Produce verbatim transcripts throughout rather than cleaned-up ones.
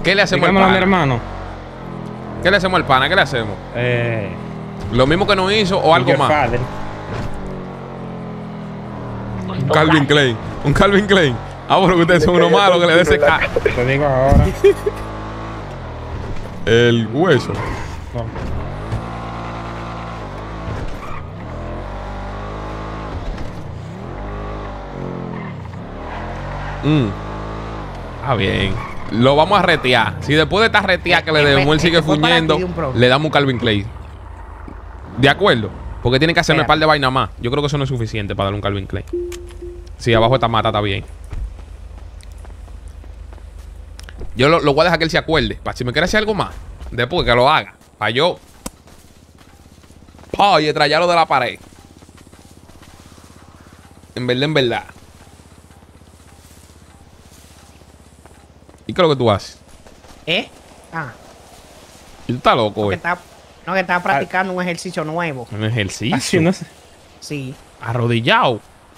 ¿Qué le hacemos al Dígamelo a pana? mi hermano. ¿Qué le hacemos al pana? ¿Qué le hacemos? Eh, ¿Lo mismo que nos hizo o algo your más? father. Un Calvin Klein. Un Calvin Klein. Ah, bueno, que ustedes son unos malos que le dé ese ca... Te digo ahora. El hueso. No. Mm. Ah, bien. Lo vamos a retear. Si después de esta retear que le demos, él sigue fuñendo, le damos un Calvin Klein. ¿De acuerdo? Porque tiene que hacerme un par de vainas más. Yo creo que eso no es suficiente para darle un Calvin Klein. Sí, abajo esta mata está bien. Yo lo, lo voy a dejar que él se acuerde. Para si me quiere hacer algo más, después que lo haga. Para yo. Oh, y estrellarlo de la pared. En verdad, en verdad. ¿Y qué es lo que tú haces? ¿Eh? Ah. ¿Y tú estás loco, No, que güey? está, no, que estaba practicando un ejercicio nuevo. Un ejercicio. Así no sé. Sí. Arrodillado.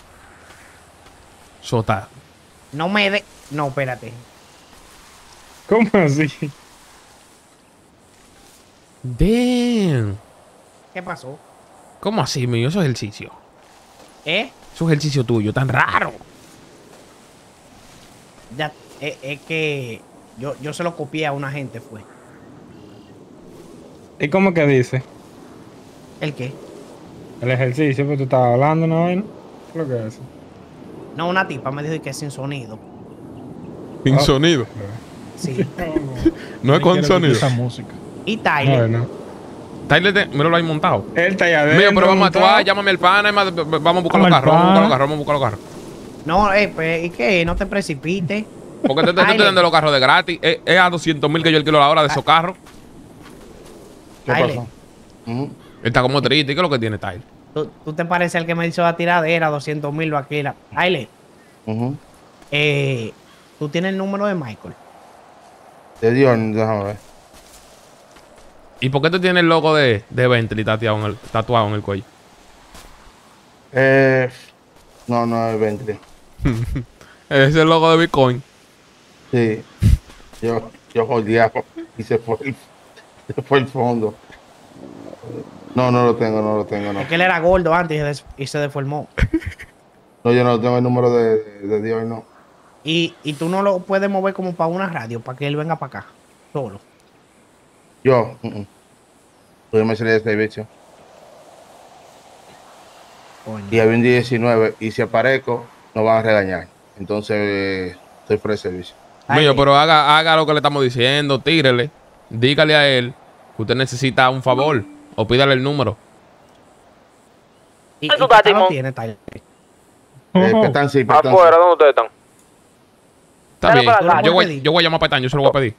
Sota. No me de... No, espérate. ¿Cómo así? Damn. ¿Qué pasó? ¿Cómo así, mío? Eso es ejercicio. ¿Eh? Eso es ejercicio tuyo, tan raro. Ya, es, es que yo, yo se lo copié a una gente, fue. ¿Y cómo que dice? ¿El qué? El ejercicio, pero tú estabas hablando, ¿no? ¿Qué es lo que es? No, una tipa me dijo que es sin sonido. Sin Oh. sonido. Sí. No es con sonido. Esa música. Y Tyler. No, no. Tyler, te- míralo ahí montado. Él está allá adentro. Mío, pero vamos a montado. actuar. Llámame al pana. Vamos a buscar los Llama al carros. Vamos a buscar pana. los carros. Vamos a buscar los carros. No, eh, pues, ¿y qué? No te precipites. Porque te, te, te estoy Tyler. dando los carros de gratis. Es, es a doscientos mil que yo alquilo la hora de esos carros. ¿Qué Tyler, pasó? Ujú. Él está como triste. ¿Y qué es lo que tiene Tyler? ¿tú, tú te pareces al que me hizo la tiradera, doscientos mil lo alquila. Tyler, Ujú. eh, tú tienes el número de Michael. Te dio, déjame ver. ¿Y por qué tú tienes el logo de, de Bentley tatuado en el, tatuado en el cuello? Eh, no, no es Bentley. Ese es el logo de Bitcoin. Sí. Yo, yo jodeaba y se fue, el, se fue el fondo. No, no lo tengo, no lo tengo, no. Es que él era gordo antes y se, des- y se deformó. No, yo no tengo el número de, de Dios, no. Y, y tú no lo puedes mover como para una radio, para que él venga para acá, solo. Yo, uh -uh. Pues yo me salí de servicio. Coño. Y había un diecinueve y si aparezco, nos van a regañar. Entonces, eh, estoy fuera de servicio. Ay, Mío, pero haga, haga lo que le estamos diciendo. Tírele. Dígale a él que usted necesita un favor. O pídale el número. ¿Y, y ¿Eso qué está, tal lo Timón? tiene, Tyler? Eh, Petán, sí, Petán, sí. Afuera, ¿dónde ustedes están? Está Dale bien. para acá. Yo voy, pedir? yo voy a llamar a Petán. Yo se lo voy a pedir.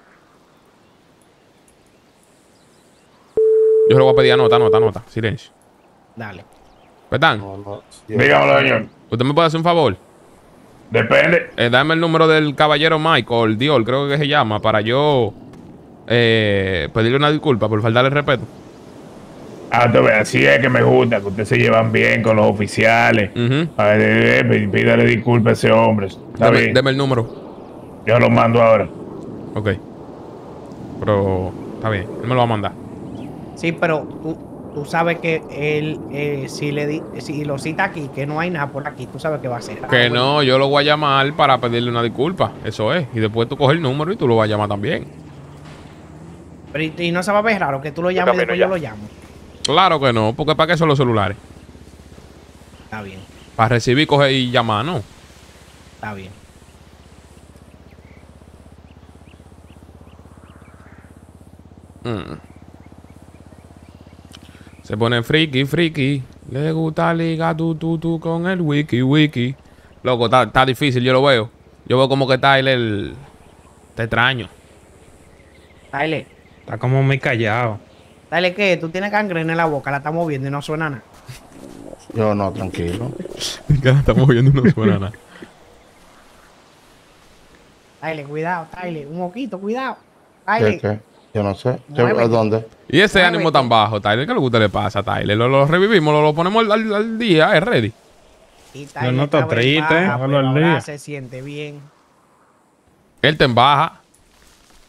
Yo se lo voy a pedir. Anota, anota, anota. Silencio. Dale. Petán, No, no, sí, Dígamelo, señor. ¿usted me puede hacer un favor? Depende. Eh, dame el número del caballero Michael Dior, creo que se llama, para yo eh, pedirle una disculpa por faltarle el respeto. Ah, tú ves, así es que me gusta, que ustedes se llevan bien con los oficiales. Ujú. A ver, eh, eh, pídale disculpas a ese hombre. Está Deme, bien. deme el número. Yo lo mando ahora. Ok. Pero está bien, él me lo va a mandar. Sí, pero tú, tú sabes que él, eh, si, le di, si lo cita aquí, que no hay nada por aquí, tú sabes que va a ser. Que no, yo lo voy a llamar para pedirle una disculpa. Eso es. Y después tú coges el número y tú lo vas a llamar también. Pero y, y no se va a ver raro que tú lo llames y camino después ya. yo lo llamo. Claro que no, porque ¿para qué son los celulares? Está bien, Para recibir, coger y llamar, ¿no? está bien. Mm. Se pone friki, friki. Le gusta ligar tú, tú, tú con el wiki, wiki. Loco, está, está difícil, yo lo veo. Yo veo como que Tyler te extraño. Tyler, Está como muy callado. Tyler, ¿qué? Tú tienes gangrena en la boca, la estamos viendo y no suena nada. Yo no, tranquilo. Que la estamos viendo y no suena nada. Tyler, cuidado, Tyler, un moquito, cuidado. ¿Qué, Tyler, qué? Yo no sé. ¿Qué- Muévete. ¿A dónde? Y ese Muévete. ánimo tan bajo, Tyler, ¿qué es lo que a usted le pasa a Tyler? Lo, lo revivimos, lo, lo ponemos al, al- al día, es ready. y Yo no está estoy triste, baja, hágalo pero al ahora día. se siente bien. Él te embaja.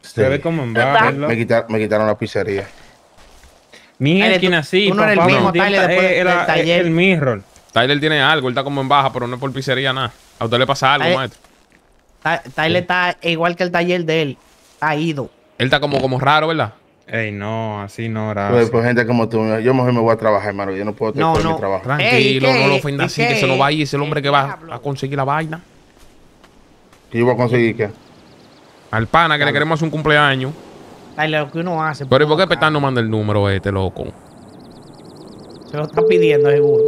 Se ve como en baja. Me, quitaron, me quitaron la pizzería. Mi Tyler, esquina tú- así, tú no eres papá. el mismo, no, Tyler, después del era- taller. el mirror. Tyler tiene algo, él está como en baja, pero no es por pizzería nada. A usted le pasa algo, Tyler- maestro. Ta- Tyler está igual que el taller de él. Ha ido. Él está como, como raro, ¿verdad? Ey, no, así no, Pues, gracias. pues gente como tú, yo mejor me voy a trabajar, hermano. Yo no puedo estar No, por no. mi trabajo. Ey, Tranquilo, ¿qué? no lo ofenda ¿Y así, que qué? se nos va a ir. Es el hombre El que va diablo. a conseguir la vaina. ¿Y yo voy a conseguir qué? Al pana que le queremos hacer un cumpleaños. Tyler, lo que uno hace. Pero ¿y por qué uno Petán no manda el número este, loco? Se lo está pidiendo, seguro.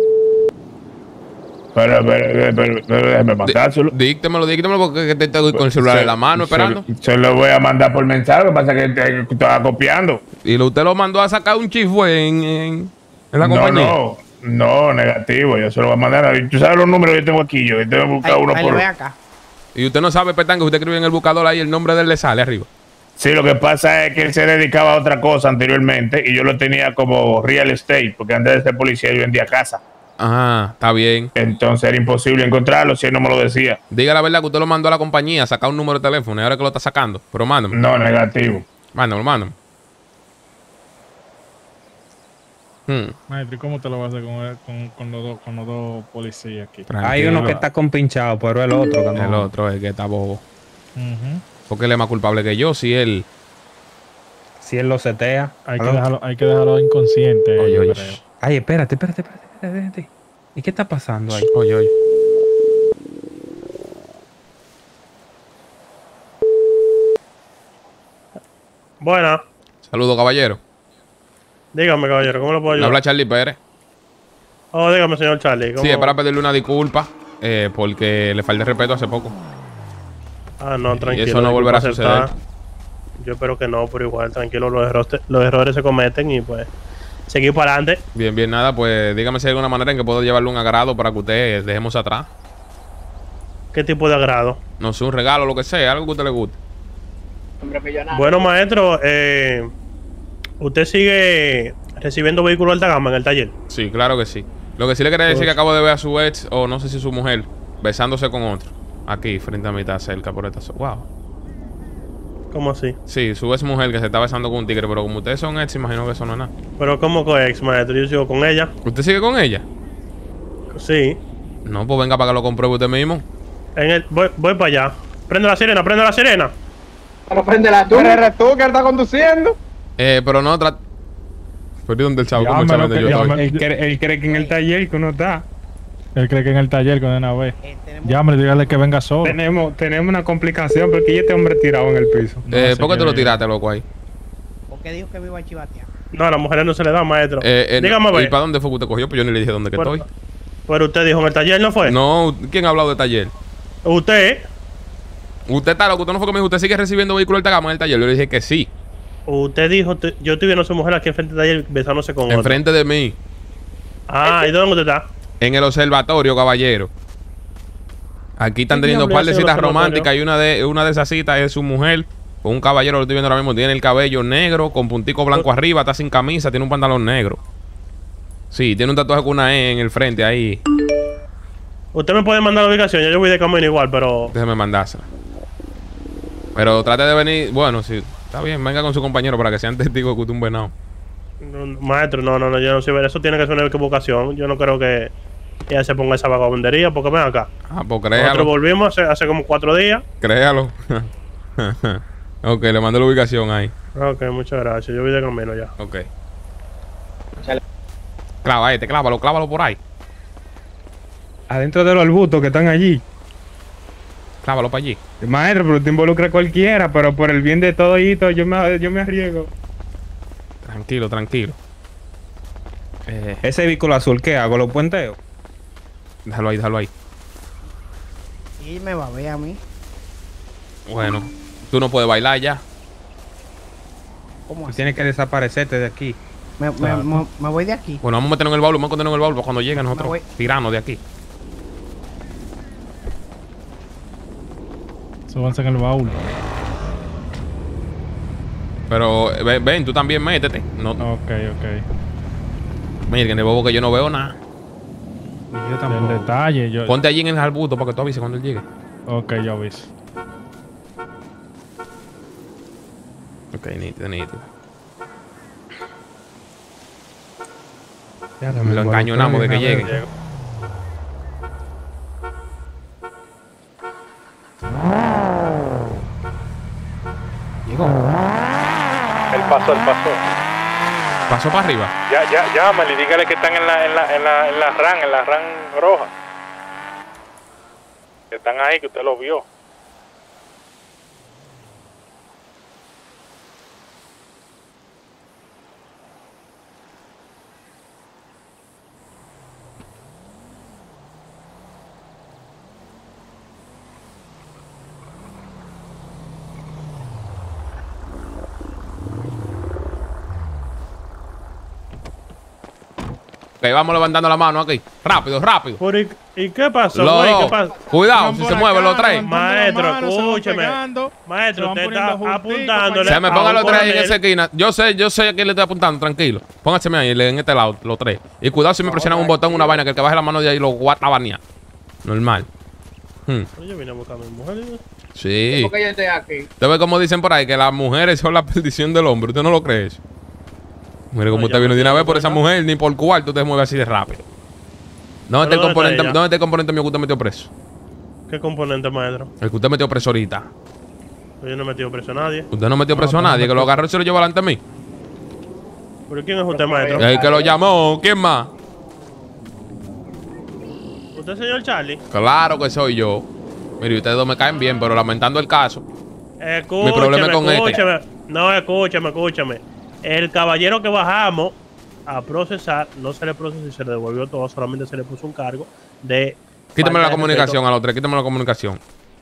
Pero, pero, pero, pero, pero déjeme mandárselo. Díctemelo, díctemelo, porque te estoy con el celular en la mano Se- esperando. Se, se lo voy a mandar por mensaje, lo que pasa es que te- que estaba copiando. Y lo- usted lo mandó a sacar un chifue en, en, en la No, compañía. no, no, negativo. Yo se lo voy a mandar. Tú sabes los números que yo tengo aquí. Yo tengo que buscar Ahí, uno ahí por. le ve acá. Y usted no sabe, Petán, que usted escribe en el buscador ahí el nombre de él le sale arriba. Sí, lo que pasa es que él se dedicaba a otra cosa anteriormente y yo lo tenía como real estate, porque antes de ser policía yo vendía casa. Ajá, está bien. Entonces era imposible encontrarlo si él no me lo decía. Diga la verdad que usted lo mandó a la compañía a sacar un número de teléfono y ahora que lo está sacando. Pero mándame. No, negativo. Mándame, mándame. Hmm, Maestro, ¿y cómo te lo vas a hacer con, con, con los, dos, con los dos policías aquí? tranquilo. Hay uno que está compinchado, pero el otro que no. El otro es el que está bobo. Ujú. Porque él es más culpable que yo. Si él. Si él lo setea. hay, que ¿Aló? dejarlo, hay que dejarlo inconsciente. Oye, yo oye. creo. Ay, espérate, espérate, espérate, espérate, espérate. ¿Y qué está pasando ahí? Oye, oye. Buena. Saludos, caballero. Dígame, caballero, ¿cómo lo puedo Le ayudar? habla Charlie Pérez. Oh, dígame, señor Charlie. ¿cómo- Sí, es para pedirle una disculpa. eh, porque le falté respeto hace poco. Ah, no, tranquilo. eso no volverá a disculpa suceder. aceptada. Yo espero que no, pero igual, tranquilo, los errores, los errores se cometen y pues seguir para adelante. Bien, bien, nada. Pues dígame si hay alguna manera en que puedo llevarle un agrado para que usted dejemos atrás. ¿Qué tipo de agrado? No sé, un regalo, lo que sea, algo que a usted le guste. Bueno, maestro, eh, ¿usted sigue recibiendo vehículos de alta gama en el taller? Sí, claro que sí. Lo que sí le quería decir es que acabo de ver a su ex, o no sé si su mujer, besándose con otro. Aquí, frente a mí, está cerca por esta zona. Wow. ¿Cómo así? Sí, su ex mujer que se está besando con un tigre, pero como ustedes son ex, imagino que eso no es nada. Pero ¿cómo con ex, maestro? Yo sigo con ella. ¿Usted sigue con ella? Sí. No, pues venga para que lo compruebe usted mismo. En el, voy, voy para allá. Prende la sirena, prende la sirena. Pero préndela tú. Pero eres tú que él está conduciendo. Eh, pero no, tra... Pero ¿dónde el chavo? ¿Cómo Llámalo, sabe dónde que yo llame. estoy? Él, cree- él cree que en el taller que uno está. Él cree que en el taller con una vez. Eh, tenemos- Llámale, dígale que venga solo. Tenemos, tenemos una complicación porque ya este hombre tirado en el piso. No Eh, sé ¿por qué qué tú lo viene. tiraste, loco, ahí? Porque dijo que me iba a chivatear. No, a las mujeres no se le da, maestro. Eh, eh, Dígame, ¿y ver. para dónde fue que usted cogió? Pues yo ni le dije dónde que Pero- estoy. Pero usted dijo en el taller, ¿no fue? No, ¿quién ha hablado de taller? Usted, Usted está loco, usted no fue que me dijo, ¿usted sigue recibiendo vehículos de alta gama en el taller? Yo le dije que sí, usted dijo, te- yo estoy viendo a su mujer aquí enfrente del taller besándose con otro. enfrente de mí, Ah, ¿y dónde usted está? en el observatorio, caballero. Aquí están ¿Qué teniendo un diablo par de hace en el citas observatorio? románticas y una de, una de esas citas es su mujer con un caballero, lo estoy viendo ahora mismo, tiene el cabello negro con puntico blanco arriba, está sin camisa, tiene un pantalón negro. Sí, tiene un tatuaje con una E en el frente ahí. Usted me puede mandar la ubicación, ya yo voy de camino igual, pero... Déjeme mandársela. Pero trate de venir, bueno, sí, está bien, venga con su compañero para que sean testigos que usted es un venado. No, no, maestro, no, no, no, yo no sé ver, eso tiene que ser una equivocación. Yo no creo que ella se ponga esa vagabundería, porque ven acá. Ah, pues Nosotros créalo, volvimos hace, hace como cuatro días. créalo. Ok, le mando la ubicación ahí. Ok, muchas gracias, yo voy de camino ya. Ok. Clava este, clávalo, clávalo por ahí. Adentro de los arbustos que están allí. Clávalo para allí. Maestro, pero te involucra cualquiera, pero por el bien de todo yo me, yo me arriesgo. Tranquilo, tranquilo. Eh, Ese vehículo azul, ¿qué hago? ¿Lo puenteo? déjalo ahí, déjalo ahí. Y me va a ver a mí. Bueno, tú no puedes bailar ya. ¿Cómo Tú así? tienes que desaparecerte de aquí. Me, me, Claro. me- me voy de aquí. Bueno, vamos a meternos en el baúl, vamos a meternos en el baúl para cuando lleguen nosotros voy. tirarnos de aquí. Súbanse en el baúl. Pero eh, ven, ven, tú también métete. No, Ok, ok. mira, que en el bobo que yo no veo nada. Yo El tampoco. detalle, yo. Ponte allí en el arbusto para que tú avises cuando él llegue. Ok, ya ves. Ok, nítido, nítido. Ya, Lo encañonamos de que llegue. Llegó. Él pasó, él pasó. Pasó para arriba. Ya, ya, llámale y dígale que están en la, en la, en la, en la RAM, en la RAM roja. Que están ahí, que usted lo vio. Ok, vamos levantando la mano aquí. Rápido, rápido. Por ¿Y, ¿y qué pasó, Los güey? ¿Qué dos. pasó? Cuidado, si se mueven los tres. Maestro, escúcheme. Maestro, usted está apuntándole. Se me pongan los tres ahí en coronel. esa esquina. Yo sé, yo sé a quién le estoy apuntando, tranquilo. Póngaseme ahí en este lado, los tres. Y cuidado si me presionan un botón, una vaina, que el que baje la mano de ahí lo guata banear. Normal. Hmm. Yo vine a buscar a mi mujer. Sí. ¿Por qué yo estoy aquí? Usted ve como dicen por ahí que las mujeres son la perdición del hombre. ¿Usted no lo cree eso? Mire, como No, usted yo vino no de una tengo vez por esa cuenta. mujer, ni por cuarto, usted se mueve así de rápido. ¿Dónde está el ¿Pero dónde componente, está ella? ¿dónde está el componente mío que usted metió preso? ¿Qué componente, maestro? El que usted metió preso ahorita. Yo no he metido preso a nadie. Usted no metió preso a nadie, que lo agarró y se lo llevó delante de mí. ¿Pero quién es usted, maestro? El que lo llamó, ¿quién más? ¿Usted, señor Charlie? Claro que soy yo. Mire, ustedes dos me caen bien, pero lamentando el caso. Escúchame, Mi problema es con este. escúchame. No, escúchame, escúchame. El caballero que bajamos a procesar, no se le procesó y se le devolvió todo, solamente se le puso un cargo de... Quítame falta la de comunicación respeto. a los tres, quítame la comunicación.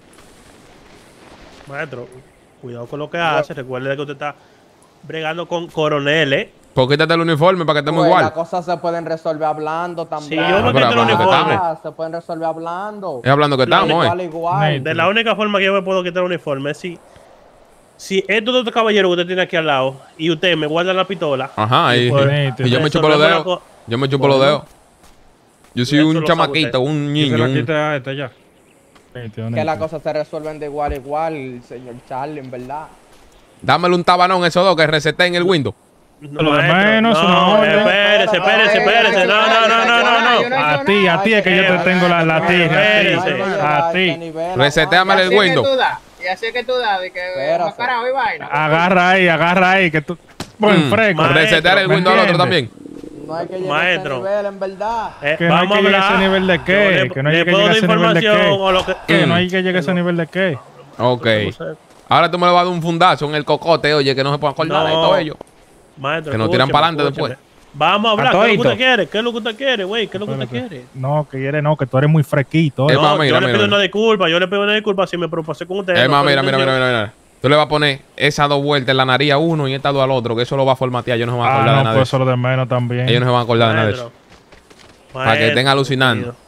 Maestro, cuidado con lo que hace. Recuerde que usted está bregando con coroneles. Pues quítate el uniforme para que estemos Pues, igual. las cosas se pueden resolver hablando también. Si yo me Ah, pero quito el hablando que uniforme, estamos. Se pueden resolver hablando. Es hablando que estamos, Igual, eh. igual. de la única forma que yo me puedo quitar el uniforme es si... Si estos dos caballeros que usted tiene aquí al lado y usted me guarda la pistola. Ajá, y, pues, y yo me chupo los resolvemos la dedos. co- Yo me chupo Bueno, los dedos. Yo soy eso un lo sabe chamaquito, usted. un Yo se niño. la un- quité a esta ya. Que las cosas se resuelven de igual a igual, señor Charlie, en verdad. Dámele un tabanón a esos dos que reseté en el Windows. No, Lo de maestro, menos, no, una orden. espérese, espérese, espérese. No, no, no, no, no, no. A ti, a ti es que yo te tengo la, la tija. Espérese. A ti. Resetéame el Windows. Y así que tú das, de que más carajo y vaina. Agarra ahí, agarra ahí, que tú... Buen Mm, fresco. Maestro, Resetear el ¿me Windows al otro entiendes? también. No hay que llegar Maestro. a ese nivel, en verdad. Eh, Que no hay vamos que a llegar a ese hablar. nivel de Yo qué. le- Que no hay le que puedo llegar a dar ese nivel de información qué. o lo que... Que no hay que llegar a ese nivel de qué. Ok. Ahora tú me le vas a dar un fundazo en el cocote, oye, que no se puede acordar de No. todo ello. Maestro, Que nos tiran escúcheme, para adelante escúcheme. después. Vamos a hablar. A ¿Qué es lo que todito. usted quiere? ¿Qué es lo que usted quiere, güey? ¿Qué es lo que usted Espérate. quiere? No, que quiere no, que tú eres muy fresquito. Es ¿eh? más, No, mira, yo le mira, pido mira. una disculpa. Yo le pido una disculpa si me propuse con usted. Es no más, fue mira, mira, mira, intención. mira, mira. Tú le vas a poner esas dos vueltas en la nariz a uno y estas dos al otro, que eso lo va a formatear. Ellos no se van a Ah, acordar de no, nada de pues eso. eso lo de menos también. Ellos no se van a acordar de nada de eso. Maestro. Para que estén Maestro, alucinando. querido.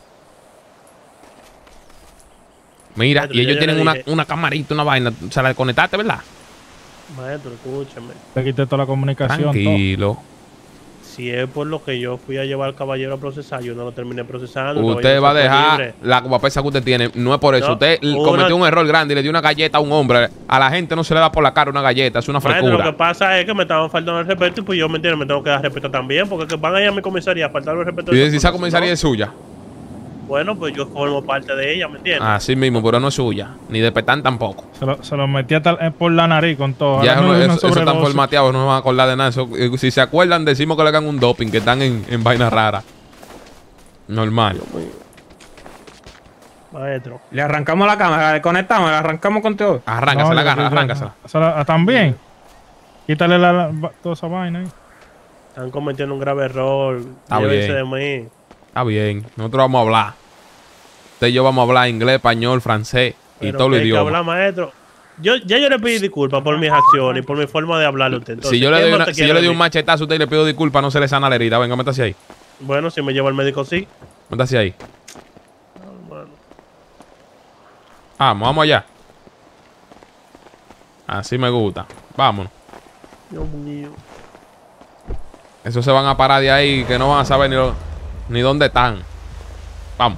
Mira, Maestro, y ellos yo ya tienen le una, dije. una camarita, una vaina. Se la conectaste, ¿verdad? Maestro, escúchame. Te quité toda la comunicación. todo. Tranquilo. Si es por lo que yo fui a llevar al caballero a procesar, yo no lo terminé procesando. el Usted caballero va a se fue dejar libre. la guapesa que usted tiene. No es por eso. No, usted una- cometió un error grande y le dio una galleta a un hombre. A la gente no se le da por la cara una galleta. Es una Maestro, lo que frescura. pasa es que me estaban faltando el respeto y pues yo me entiendo, me tengo que dar respeto también, porque que van a ir a mi comisaría a faltar el respeto. Y de si esa esa comisaría persona, es suya. bueno, pues yo formo parte de ella, ¿me entiendes? Así mismo, pero no es suya. Ni de Petán tampoco. Se lo, se lo metí hasta el- por la nariz con todo. Ya Ahora eso, no no- es eso, una eso están sobredosis. formateados, no se van a acordar de nada. Eso, eh, si se acuerdan, decimos que le hagan un doping, que están en, en vainas raras. Normal. Maestro. Le arrancamos la cámara, le conectamos, le arrancamos con todo. Arráncasela, No, agarra, yo- yo- arráncasela. se la- ah, También. Quítale la, la- toda esa vaina ahí. Están cometiendo un grave error. Está Llévense bien. de mí. Está bien. Nosotros vamos a hablar. Usted y yo vamos a hablar inglés, español, francés y Pero todos los que hay que idiomas. hablar, maestro. Yo, ya yo le pedí disculpas por mis acciones y por mi forma de hablarle a usted. Entonces, Si yo le ¿qué doy, más una- te si quiere yo le de doy un mí? machetazo a usted y le pido disculpas, no se le sana la herida. Venga, métase ahí. Bueno, si me lleva al médico, sí. Métase ahí. Bueno. Vamos, vamos allá. Así me gusta. Vámonos. Dios mío. Esos se van a parar de ahí que no van a saber ni, lo- ni dónde están. Vamos.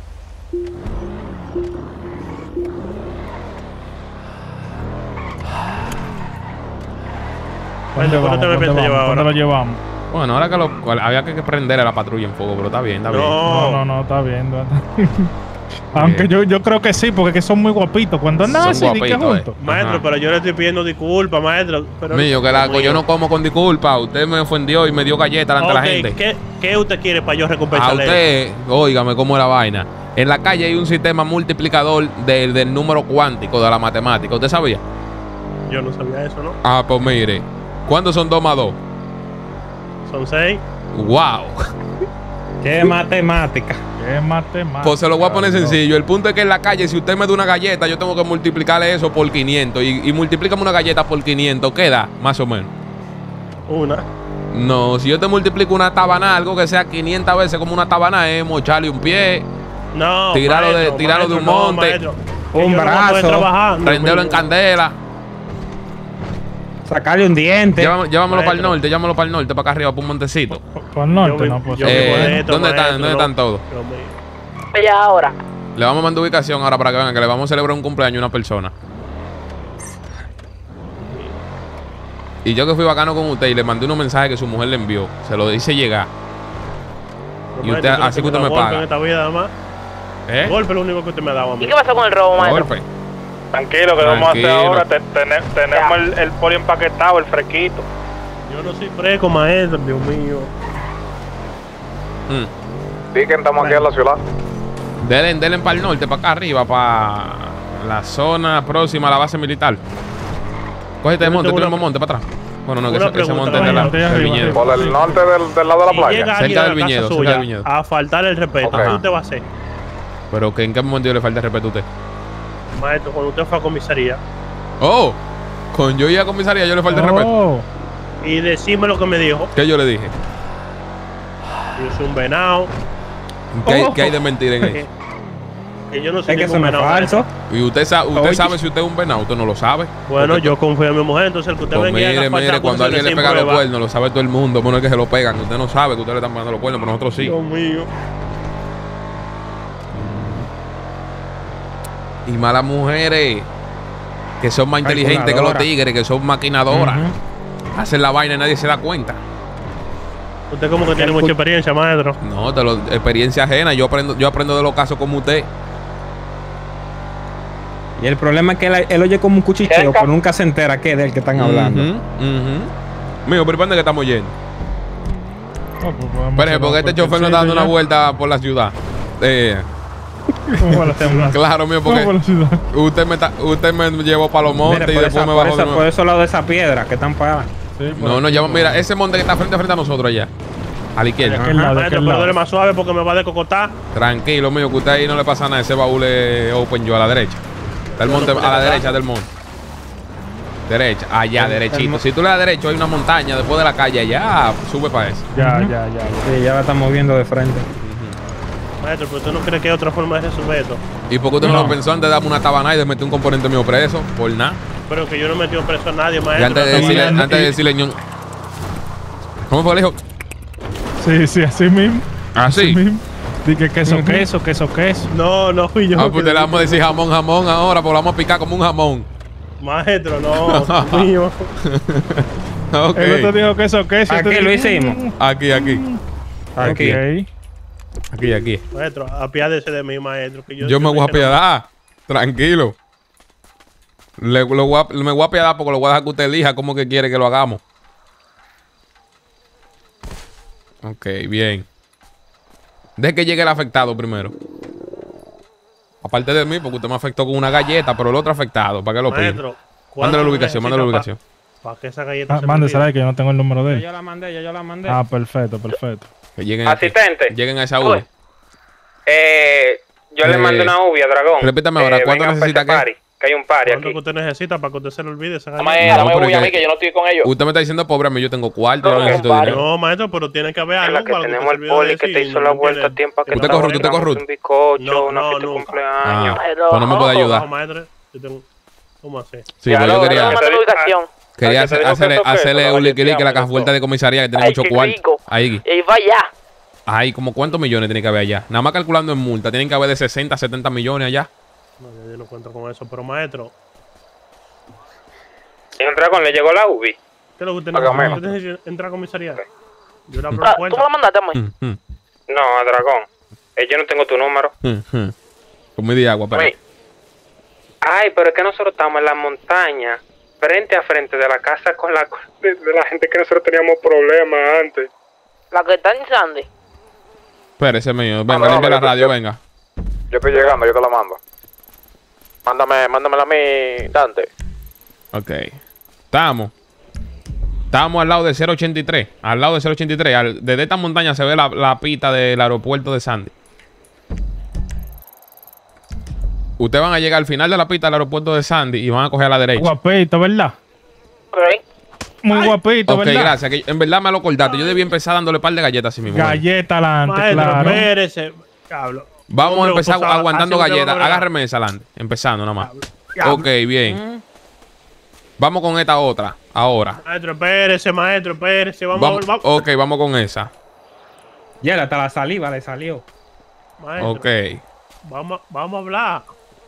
¿Cuándo ¿Dónde te me piensas llevar ahora? lo llevamos? Bueno, ahora que lo, había que prender a la patrulla en fuego, pero está bien, está bien. No, no, no, está bien. No, aunque yo, yo creo que sí, porque que son muy guapitos. Cuando andan así, di que juntos. Eh. Maestro, pero yo le estoy pidiendo disculpas, maestro. Pero Mío, que la, yo no como con disculpas. Usted me ofendió y me dio galletas ante okay, la gente. ¿qué, ¿Qué usted quiere para yo recompensarle? A usted, óigame cómo es la vaina. En la calle hay un sistema multiplicador del, del número cuántico de la matemática. ¿Usted sabía? Yo no sabía eso, ¿no? Ah, pues mire. ¿Cuántos son dos más dos? Son seis. ¡Wow! ¿Qué matemática? ¿Qué matemática? Pues se lo voy a poner sencillo. El punto es que en la calle, si usted me da una galleta, yo tengo que multiplicarle eso por quinientos. Y, y multiplícame una galleta por quinientos. ¿Qué da? Más o menos. Una. No, si yo te multiplico una tabana, algo que sea quinientas veces como una tabana, es mocharle un pie. No. Tirarlo, maestro, de, tirarlo maestro, de un no, monte. maestro, un brazo. Prenderlo en candela. Sacarle un diente. Llévame, llévamelo para el norte, llévamelo para el norte, para acá arriba, para un montecito. Para el norte, no, pues. Eh, ¿Dónde están? ¿Dónde están todos? Ya ahora. Le vamos a mandar ubicación ahora para que vengan, que le vamos a celebrar un cumpleaños a una persona. Y yo que fui bacano con usted y le mandé unos mensajes que su mujer le envió. Se lo hice llegar. Y usted, así que usted me paga. En esta vida, además. ¿Eh? Golpe es lo único que usted me ha dado a mí. ¿Y qué pasó con el robo, maestro? Golpe. Tranquilo, que Tranquilo. vamos a hacer ahora. Te, ten, tenemos el, el poli empaquetado, el fresquito. Yo no soy fresco, maestro, Dios mío. Mm. Sí, que estamos aquí en la ciudad. Denle, denle para el norte, para acá arriba, para la zona próxima a la base militar. Cógete de monte, tú mismo monte para atrás. Bueno, no, que se, que se monte de la, del viñedo. Por el norte del, del lado de la Si playa. llega Cerca alguien del a la viñedo, casa cerca del suya viñedo. a faltar el respeto, Ok. ¿qué usted va a hacer? Pero que en qué momento yo le falta el respeto a usted. Maestro, cuando usted fue a comisaría Oh, con yo ir a comisaría yo le falta el respeto. Oh, y decime lo que me dijo. ¿Qué yo le dije? Yo soy un venado. ¿Qué, hay- Oh. qué hay de mentira en eso? Que, que yo no soy Es que eso ningún no es venado. falso. Y usted, sa usted Oye. sabe si usted es un venado, usted no lo sabe. Bueno, Porque yo confío en mi mujer, entonces el que usted Pues venga y haga mire, falta mire, cuando acusaciones alguien le sin pega los prueba. cuernos, lo sabe todo el mundo. Bueno, es que se lo pegan. Usted no sabe que usted le están pegando los cuernos, pero nosotros sí. Dios mío. Y malas mujeres que son más inteligentes que los Calculadora. tigres, que son maquinadoras. Ujú. Hacen la vaina y nadie se da cuenta. Usted como que tiene El mucha pu- experiencia, maestro. No, de lo, experiencia ajena. Yo aprendo, yo aprendo de los casos como usted. Y el problema es que él, él oye como un cuchicheo, pero nunca se entera que es del que están hablando. Ujú, ujú. Mío, pero ¿para dónde que estamos yendo? oh, pues podemos Pero hacerlo porque este por chofer nos está dando ya. una vuelta por la ciudad. Eh, ¿Cómo va la ciudad? claro, mío, ¿Cómo va porque la ciudad? usted me, está- usted me llevó para los montes Mire, y por, después esa, me por, bajó esa, de por nuevo. esos lados de esa piedra que están paradas. Sí, por No, no, aquí. ya, mira, ese monte que está frente a frente a nosotros allá. A la izquierda. Aquel lado, Maestro, aquel pero lado. dele más suave porque me va a descocotar. Tranquilo, mío, que usted ahí no le pasa nada. Ese baúl es open yo a la derecha. Está el monte, a la derecha del monte. Derecha, allá, derechito. Si tú le das derecho, hay una montaña después de la calle allá. Sube para eso. Ya, Ujú. ya, ya, ya. Sí, ya la estamos viendo de frente. Maestro, pero usted no cree que hay otra forma de resolver esto. ¿Y por qué usted no, No. lo pensó antes de darme una tabana y de meter un componente mío preso? Por nada. Pero que yo no he metido preso a nadie, maestro. Y antes de Pero decirle, mirando antes de y- decirle, ñon. ¿Cómo fue, le dijo? Sí, sí, así mismo. Ah, sí. mismo. Dije queso, Ujú. queso, queso, queso. No, no fui yo. Ah, que pues te le vamos a decir jamón, jamón ahora, pues lo vamos a picar como un jamón. Maestro, no, Dios mío. Ok. El otro dijo queso, queso. Aquí este lo dijo, hicimos. mm, Aquí, aquí. Aquí, Ok. aquí, aquí. Maestro, apiádese de mí, maestro. Que yo, Yo me voy a dije, no. apiadar. Tranquilo. Le, lo voy a- me voy a apiadar porque lo voy a dejar que usted elija cómo que quiere que lo hagamos. Ok, bien. Deje que llegue el afectado primero. Aparte de mí, porque usted me afectó con una galleta, pero el otro afectado, ¿para qué lo pide? Maestro, Mándale la ubicación, mándale la ubicación. Para que esa galleta Ah, se me mándesela olvide. ahí que yo no tengo el número de Ya él. yo la mandé, ya yo la mandé. Ah, perfecto, perfecto. Que lleguen aquí. Asistente. Lleguen a esa U. Eh, yo Eh, le mando una uvia, dragón. repítame ahora, ¿cuánto vengan pa' necesita este qué? party, que hay un party ¿Cuánto aquí. que usted necesita para que usted se le olvide esa Dame, galleta? No, dame pero uvia a que- mí, que yo no estoy con ellos. Usted me está diciendo pobre, a mí yo tengo cuarto, yo No, no necesito compadre. dinero. No, maestro, pero tiene que haber En algo la que para tenemos usted el se olvide poli de que te decir, hizo no la me vuelta a quiere- tiempo. Usted corrupto, usted corrupto. Un bizcocho, No, una no, fiesta de nunca. cumpleaños. Ah, Pero- pues no me puede No, ayudar. maestro, yo tengo... ¿Cómo hacer? Sí, Ya, pues yo no, quería, no, Manda la ubicación. quería Ay, que te hacer- digo hacerle, que eso, que hacerle eso, un la liquilique a la galleteamos, cajuelta de comisaría que tiene Ay, mucho qué cuarto. rico. Ahí, Y va allá. ahí, como cuántos millones tiene que haber allá. Nada más calculando en multa, tienen que haber de sesenta, setenta millones allá. No, yo, yo no cuento con eso, pero maestro, Señor Dragón, ¿le llegó la uvi? ¿Qué es lo que usted Hágame. no quiere? ¿Entra a comisaría? Yo le abro Ah, la ¿Tú me puerta. lo mandaste a mí? Mm, mm, No, Dragón. Eh, yo no tengo tu número. mm, mm. Con mi de agua, pero. Oye. Ay, pero es que nosotros estamos en la montaña, frente a frente de la casa con la de, de la gente que nosotros teníamos problemas antes. La que está en Sandy. Espérese, mío. Venga, no, limpia la yo- radio, yo- venga. Yo estoy llegando, yo te la mando. Mándame, mándamela a mí, Dante. Ok. Estamos. Estamos al lado del cero ochenta y tres. Al lado del cero ochenta y tres. Al- desde esta montaña se ve la, la pista del aeropuerto de Sandy. Ustedes van a llegar al final de la pista del aeropuerto de Sandy y van a coger a la derecha. Guapito, ¿verdad? Ok. Muy guapito, Ok, ¿verdad? gracias. Que en verdad me lo cortaste. Yo debí empezar dándole par de galletas así mismo. Galleta adelante, Maestro, claro. espérese. Diablo. Vamos Hombre, a empezar posada, aguantando así usted va a galletas. lograr. Agárreme esa adelante. Empezando nada más. Diablo. Ok, bien. Vamos con esta otra. Ahora. Maestro, espérese, maestro, espérese. Vamos, Vamos, a vamos. ok, vamos con esa. Ya, hasta la saliva le salió. Maestro, Ok. vamos, vamos a hablar.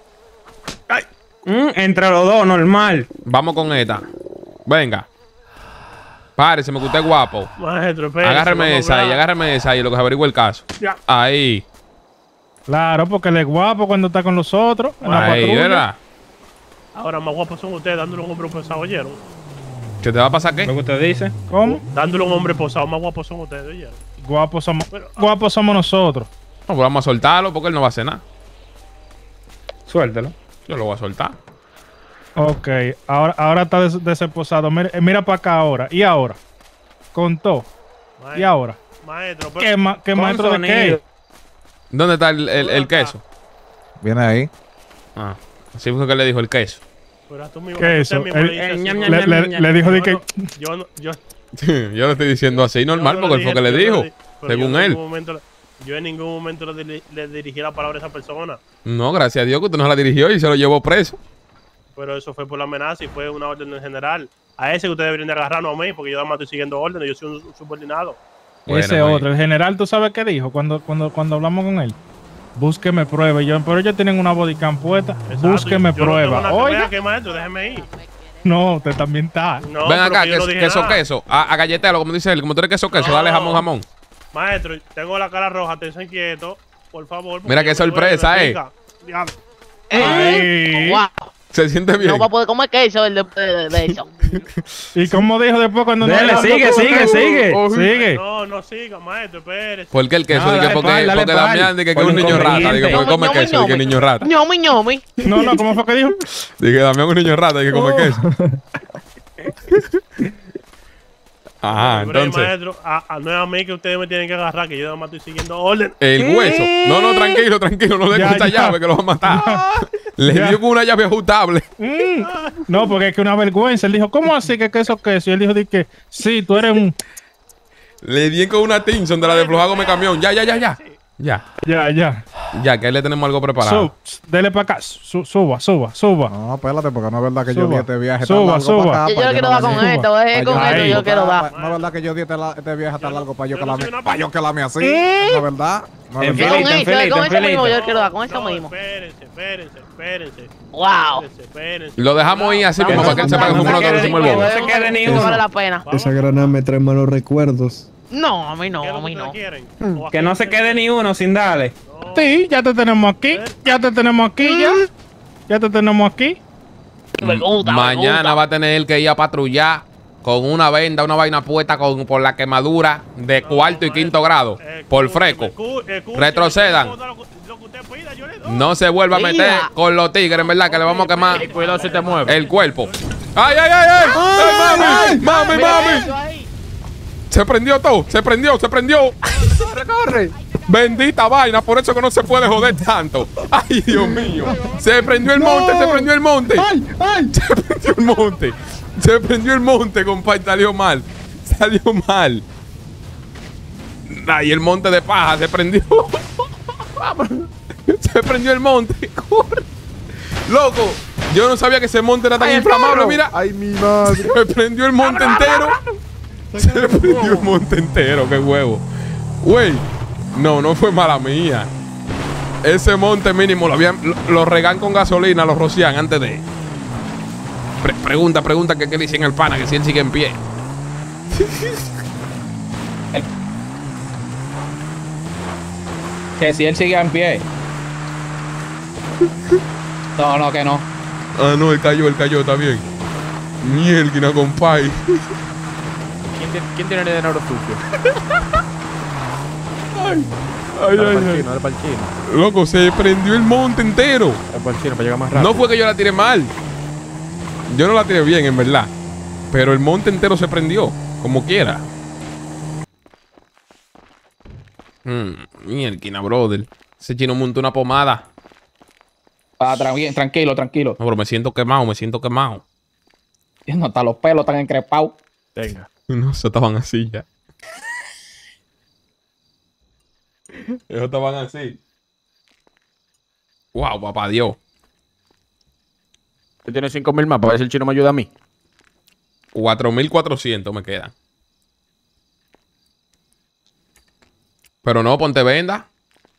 Mm, entre los dos, normal. Vamos con esta. Venga. Párese, me usted es guapo. Maestro, espérese. Agárreme vamos a esa ahí, hablar. agárreme esa ahí, lo que se averigua el caso. Ya. Ahí. Claro, porque él es guapo cuando está con los otros. En la Ahí, patrulla. ¿verdad? Ahora más guapos son ustedes dándole un hombre posado, ¿oyeron? ¿Qué te va a pasar Lo qué? que usted dice. ¿Cómo? Dándole un hombre posado, más guapos son ustedes, ¿oyeron? Guapos somos, Pero- guapos somos nosotros. No, pues vamos a soltarlo porque él no va a hacer nada. Suéltelo. Yo lo voy a soltar. Ok, ahora, ahora está des- desesposado. Mira, eh, mira para acá ahora. ¿Y ahora? Contó. ¿Y Maestro, ahora? Maestro, ¿Qué, pero, ma- qué Con maestro de sonido. qué? ¿Dónde está el, el- el queso? Viene ahí. Ah, así fue que le dijo el queso. pero tú mismo, ¿Qué usted eso? mismo El- le dice el así, ñam, ¿no? ñam, Le, ñam, le- ñam, le dijo de Yo que... no- Yo no, yo, Yo no estoy diciendo así normal yo porque no él fue que dije- le yo no dijo. di- pero yo Según en él. ningún momento le- yo en ningún momento le, diri- le dirigí la palabra a esa persona. No, gracias a Dios que usted no la dirigió y se lo llevó preso. Pero eso fue por la amenaza y fue una orden en general. A ese que ustedes deberían de agarrarnos a mí, porque yo nada más estoy siguiendo órdenes, yo soy un subordinado. Bueno, Ese ahí. otro. El general, ¿tú sabes qué dijo cuando, cuando, cuando hablamos con él? Búsqueme prueba. Y yo, pero ellos tienen una bodycam puesta. Exacto, Búsqueme yo no tengo prueba. nada que ver, Oiga. ¿qué maestro? Déjeme ir. No, usted también está. No, Ven pero acá, que yo queso, no dije queso, nada. queso. A, a galletero, como dice él. Como tú eres queso, queso. No. Dale jamón, jamón. Maestro, tengo la cara roja, te inquieto. Por favor. porque Mira qué yo me duele, sorpresa, me eh. pica. Diablo. Ay. Wow. Se siente bien. No va a poder comer queso el después de, de eso. ¿Y cómo dijo después cuando Dele, no sigue, sigue, sigue. Sigue. No, no siga, maestro, espérese. ¿Por qué el queso? No, Dije, dale porque pal, dale porque pal. Damián dije que Por es un niño rata. Dije, inconveniente. porque come Ñomi, queso. Dije, ñomi. niño rata. ñomi, ñomi. No, no, ¿cómo fue que dijo? Dije, Damián es un niño rata. Dije, come queso. Ajá, Pero, entonces. maestro, a, a, no es a mí que ustedes me tienen que agarrar, que yo nada más estoy siguiendo orden. El hueso. No, no, tranquilo, tranquilo. No le Ya, gusta ya. llave que lo va a matar. Le Ya. dio con una llave ajustable. Mm. No, porque es que una vergüenza. Él dijo, ¿cómo así que queso, queso? Y él dijo, di que sí, tú eres un... Le di con una Tinson de la de Flojago me camión. Ya, ya, ya, ya. Ya. Ya, ya. Ya, que ahí le tenemos algo preparado. Sub, dele para acá. Su- suba, suba, suba. No, espérate, porque no es verdad que yo Suba. di este viaje Suba, tan largo suba. para acá. Yo, yo para le quiero no dar con venir. esto, eh, Para con yo- esto Ahí. yo quiero dar. No es verdad que yo di este, la- este viaje tan largo para yo yo que no la soy me, una para yo que la me así. ¿Eh? No es verdad. No es En verdad. Con Felita, eso, eh, Felita, con eso Felita. mismo yo le quiero dar, con eso No, mismo. Espérense, espérense, espérense. Wow. Espérense, espérense. Lo dejamos ahí así mismo Vamos, para que él sepa que vamos, fuimos nosotros que hicimos el bobo. No se quede ni No uno. vale la pena. Vamos. Esa granada me trae malos recuerdos. No, a mí no, ¿Qué es a lo que mí no. ustedes quieren? ¿O Que aquí no se ustedes quede ni uno sin darle. No. Sí, ya te tenemos aquí. Ya te tenemos aquí, ya. Ya te tenemos aquí. Me gusta, me Mañana gusta. va a tener él que ir a patrullar con una venda, una vaina puesta con, por la quemadura de No, cuarto y quinto maestro. grado. Escúcheme, Por freco. escu- escúcheme, Retrocedan. yo le puedo dar Lo que, lo que usted pida, yo le doy. No se vuelva a meter Mira. con los tigres, en verdad, que le vamos a quemar Cuidado si te mueves. el cuerpo. ¡Ay, ay, ay! ¡Ay, ¡Ay, mami! ¡Mami, Mira mami! eso ahí. Se prendió todo, se prendió, se prendió. Corre. Bendita vaina, por eso que no se puede joder tanto. Ay, Dios mío. Se prendió el monte, se prendió el monte. ¡Ay, ay! Se prendió el monte. Se prendió el monte, compadre. Salió mal. Salió mal. Ay, el monte de paja se prendió. Se prendió el monte. Corre. Loco, yo no sabía que ese monte era tan inflamable. Mira, ¡Ay, mi madre! se prendió el monte entero. Se prendió el monte entero, qué huevo. Güey, no, no fue mala mía. Ese monte mínimo lo habían, lo, lo regan con gasolina, lo rocian antes de. Pre- pregunta, pregunta que qué le dicen al pana, que si él sigue en pie. Que si él sigue en pie. No, no, que no. Ah, no, él cayó, él cayó, está bien. Mierda, compay. ¿Quién, tiene- ¿Quién tiene el dinero sucio? Ay, ay, Dale pa'l ay, chino, ay. dale pa'l chino. Loco, se prendió el monte entero. Dale pa'l chino para llegar más rápido. No fue que yo la tiré mal. Yo no la tiré bien, en verdad. Pero el monte entero se prendió, como quiera. Mmm, mierda, brother. Ese chino montó una pomada. Ah, tranqui- tranquilo, tranquilo. No, pero me siento quemado, me siento quemado. No, hasta los pelos están encrespados. Venga. No, se estaban así ya. Ellos estaban así. Wow, papá Dios. Tú tienes cinco mil más para ver si el chino me ayuda a mí. cuatro mil cuatrocientos me quedan. Pero no, ponte venda.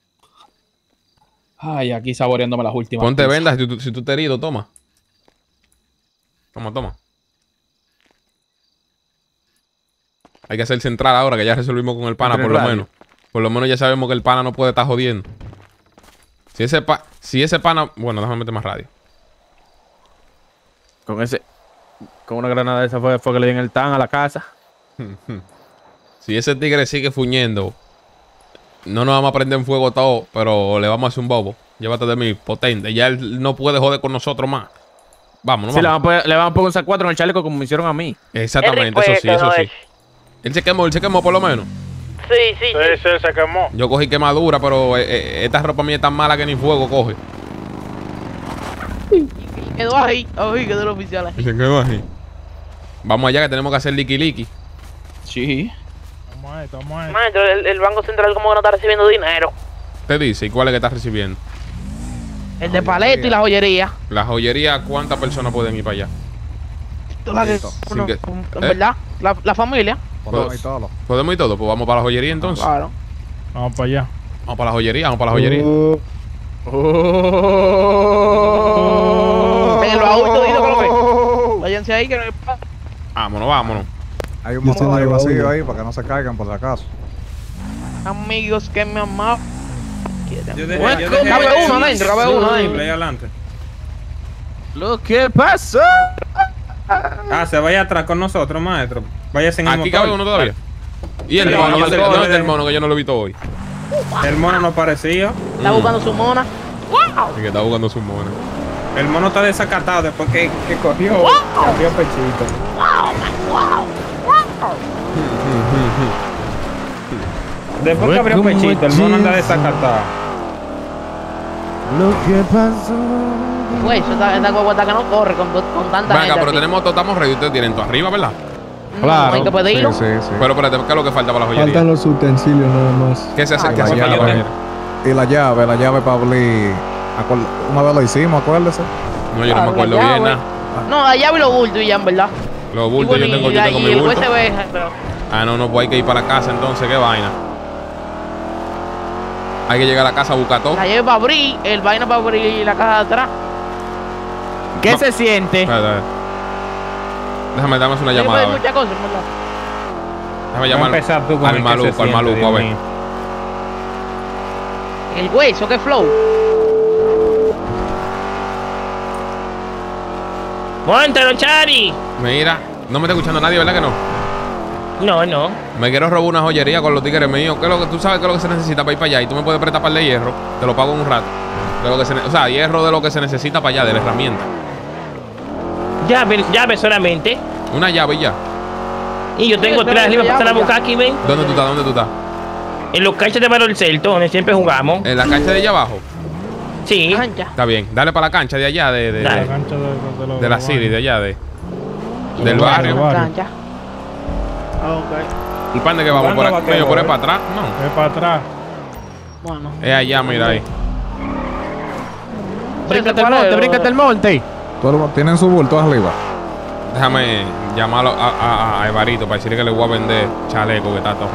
Ay, aquí saboreándome las últimas. Ponte pizzas. venda si tú, si tú te herido, toma. Toma, toma. Hay que hacer central ahora que ya resolvimos con el pana, por lo radio. menos. Por lo menos ya sabemos que el pana no puede estar jodiendo. Si ese, pa si ese pana... Bueno, déjame meter más radio. Con ese. Con una granada de esa fue, fue que le di en el tan a la casa. Si ese tigre sigue fuñendo, no nos vamos a prender en fuego todo, pero le vamos a hacer un bobo. Llévate de mí, potente. Ya él no puede joder con nosotros más. Vámonos, Sí, le vamos. van, a poner, le van a poner un C cuatro en el chaleco como me hicieron a mí. Exactamente, eso sí, eso sí. Él se quemó, él se quemó por lo menos. Sí, sí, Sí, sí, se quemó. Yo cogí quemadura, pero eh, eh, esta ropa mía es tan mala que ni fuego coge. Quedó ahí. Ay, quedó el oficial ahí. Y se quedó ahí. Vamos allá que tenemos que hacer liqui liqui. Sí. Vamos a esto, vamos a esto. Maestro, el, el Banco Central como que no está recibiendo dinero. Te dice, ¿y cuál es que estás recibiendo? El de paleto y la joyería. La joyería, ¿cuántas personas pueden ir para allá? Todas las que- Sin uno- que- en ¿Eh? verdad, la, la familia. Podemos ir todos. ¿Podemos ir todos? Pues vamos para la joyería entonces. Claro. Vamos para allá. Vamos para la joyería, vamos para la joyería. En el baúl todo digo que lo ve. Váyanse ahí que no hay pa- Vámonos, vámonos. Hay un Yo estoy en motor el vacío baúl. ahí para que no se caigan por si acaso. amigos que me aman. Yo dejé, Bueno, yo dejé cabe el uno adentro, cabe solo uno de adentro. play adelante. Lo que pasó. Ah, se vaya atrás con nosotros, maestro. Váyase en el Aquí motor. cabe uno todavía. Y el Sí, mono, no, ¿dónde no, dónde no, está el no. mono que yo no lo he visto hoy? El mono no aparecía. Está buscando su mona. Y que está buscando su mono. El mono está desacatado después que, que cogió. Cogió pechito. Después que abrió pechito, el mono anda desacatado. Lo que pasó. Güey, eso está- esta guagua está que no corre con, to- con tanta Venga, gente. pero así. tenemos todo, estamos ready. Ustedes tienen todo arriba, ¿verdad? No, hay que pedirlo. Sí, sí, sí. Pero espérate, ¿qué es lo que falta para la joyería? Faltan los utensilios nada más. ¿Qué se hace? Ah, ¿Qué hace la falta? llave. Y la llave, la llave para abrir. Acuer- Una vez lo hicimos, acuérdese. No, yo no me Ah, acuerdo la bien llave. nada. No, la llave y los bultos y ya, en verdad. Los Y bultos, bueno, yo tengo, y, yo la- tengo y mi el bulto. U S B, pero Ah, no, no, pues hay que ir para la casa entonces, qué vaina. Hay que llegar a la casa a buscar todo. la llave para abrir, el vaina para abrir la caja de atrás. ¿Qué No. se siente? Espérate, espérate. Déjame darme una Hay que llamada. a pedir ver. muchas cosas, en verdad. Déjame Va a llamar empezar tú con al el que maluco, se al siente, maluco, a Dios ver. mío. El hueso, qué flow. ¡Móntalo, Chari! Mira, no me está escuchando nadie, ¿verdad que no? No, no. Me quiero robar una joyería con los tigres míos. ¿Qué es lo que tú sabes qué es lo que se necesita para ir para allá? Y tú me puedes prestar par de hierro. Te lo pago en un rato. De lo que se ne- o sea, hierro de lo que se necesita para allá, de la herramienta. Llave, llave solamente. Una llave y ya. Y yo tengo Sí, tres arriba llave, para la ya. boca aquí, ven. ¿Dónde tú estás? ¿Dónde tú estás? En los canchas de baloncesto, donde siempre jugamos. ¿En la cancha de allá abajo? Sí. Cancha. Está bien. Dale para la cancha de allá, de, de, Dale. de, La cancha de, de, los- de la los city, de allá, de, del Del barrio. barrio. Cancha. Ah, ok. ¿Y pan de que vamos por ¿Cuándo aquí? va a Coño, por ahí quedar? para atrás. No. Es para atrás. Bueno. Es allá, mira ahí. Bríncate el monte, bríncate el monte. Todos tienen su bulto arriba. Déjame llamarlo a, a, a Evarito para decirle que le voy a vender chaleco que está todo.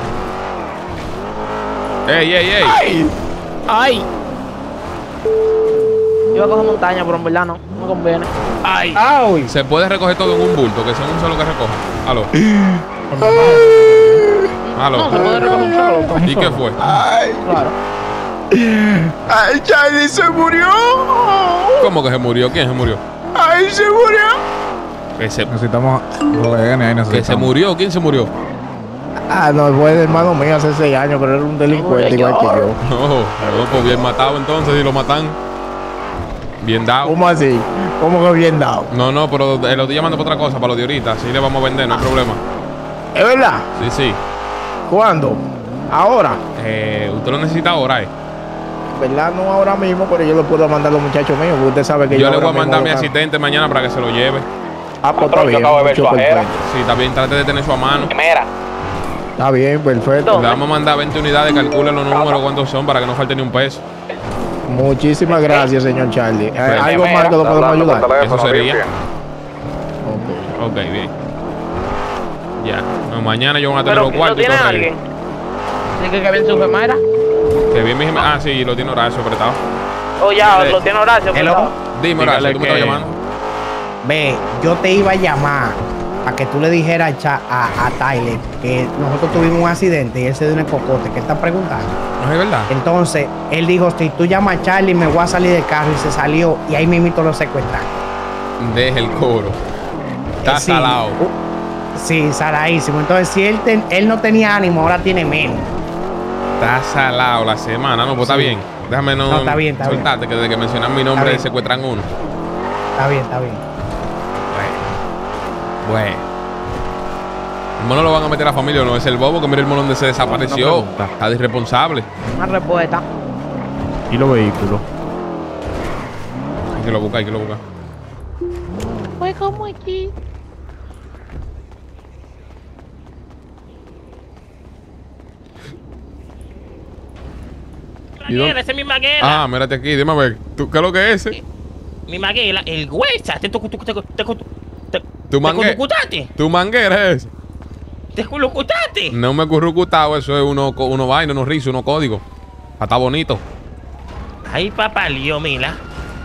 ¡Ey, ey, ey! ¡Ay! ¡Ay! Yo voy a coger montaña, pero en verdad no. No conviene. Ay. ¡Ay! Se puede recoger todo en un bulto, que sea un solo que recoja. Aló. Aló. No, se puede recoger un solo. ¿Y qué fue? Ay, Claro. ay, Charlie se murió. ¿Cómo que se murió? ¿Quién se murió? Ay, se murió. Que se, Necesitamos rehenes ahí, que se necesitamos. murió. ¿Quién se murió? Ah, no, fue el hermano mío hace seis años, pero era un delincuente igual que yo. No, no, pues bien matado entonces, si lo matan. Bien dado. ¿Cómo así? ¿Cómo que bien dado? No, no, pero eh, lo estoy llamando para otra cosa, para lo de ahorita. Sí le vamos a vender, no hay problema. ¿Es verdad? Sí, sí. ¿Cuándo? ¿Ahora? Eh, usted lo necesita ahora, eh. ¿Verdad? No ahora mismo, pero yo le puedo mandar a los muchachos míos, porque usted sabe que yo Yo le voy ahora a mandar a mi mismo lo- asistente mañana para que se lo lleve. Ah, pues está bien. mucho perfecto. Sí, está bien, trate de tener su a mano. Mira. Está bien, perfecto. Le vamos a mandar veinte unidades, calcule los números, cuántos son, para que no falte ni un peso. Muchísimas gracias, señor Charlie. Eh, Pues, ¿Algo más que lo podemos ayudar? Eso sería. Ok, bien. Ya. No, mañana yo voy a tener Pero, los ¿lo cuartos. y tiene todo alguien? ready. ¿Tiene que caber en su gemera? Que bien mi gemela. Ah, sí, lo tiene Horacio apretado. O ya, lo tiene Horacio. Hello. pero- Dime, Horacio, tú me estás llamando. Ve, yo te iba a llamar a que tú le dijeras a, Cha- a, a Tyler que nosotros tuvimos un accidente y él se dio un escocote, que él está preguntando. No es verdad. Entonces, él dijo, si tú llamas a Charlie, me voy a salir del carro, y se salió, y ahí mismito lo secuestraron. Deja el coro. Está Eh, sí. salado. Uh, sí, saladísimo. Entonces, si él, ten- él no tenía ánimo, ahora tiene menos. Está salado la semana. No, pues está Sí. bien. Déjame no, No, está bien, está bien. soltarte, que desde que mencionan mi nombre bien. secuestran uno. Está bien, está bien. Bueno. El mono lo van a meter a la familia, no es el bobo que mira el mono donde se desapareció. Está de irresponsable. Una respuesta. ¿Y los vehículos? Hay que lo buscar, hay que lo buscar. Fue como aquí. ¿Y dónde? Maguela, esa es mi maguela. Ah, mírate aquí, dime a ver. ¿Tú, ¿Qué es lo que es ese? Mi maguela, el huesa. Te toco, te te te te ¿Tu manguera? currucutaste. ¿Tu manguera es ese? Te currucutaste. No me he currucutado, eso es uno, co- uno vaina, unos rizos, unos códigos. Para estar bonito. Ay, papá, lío, mila.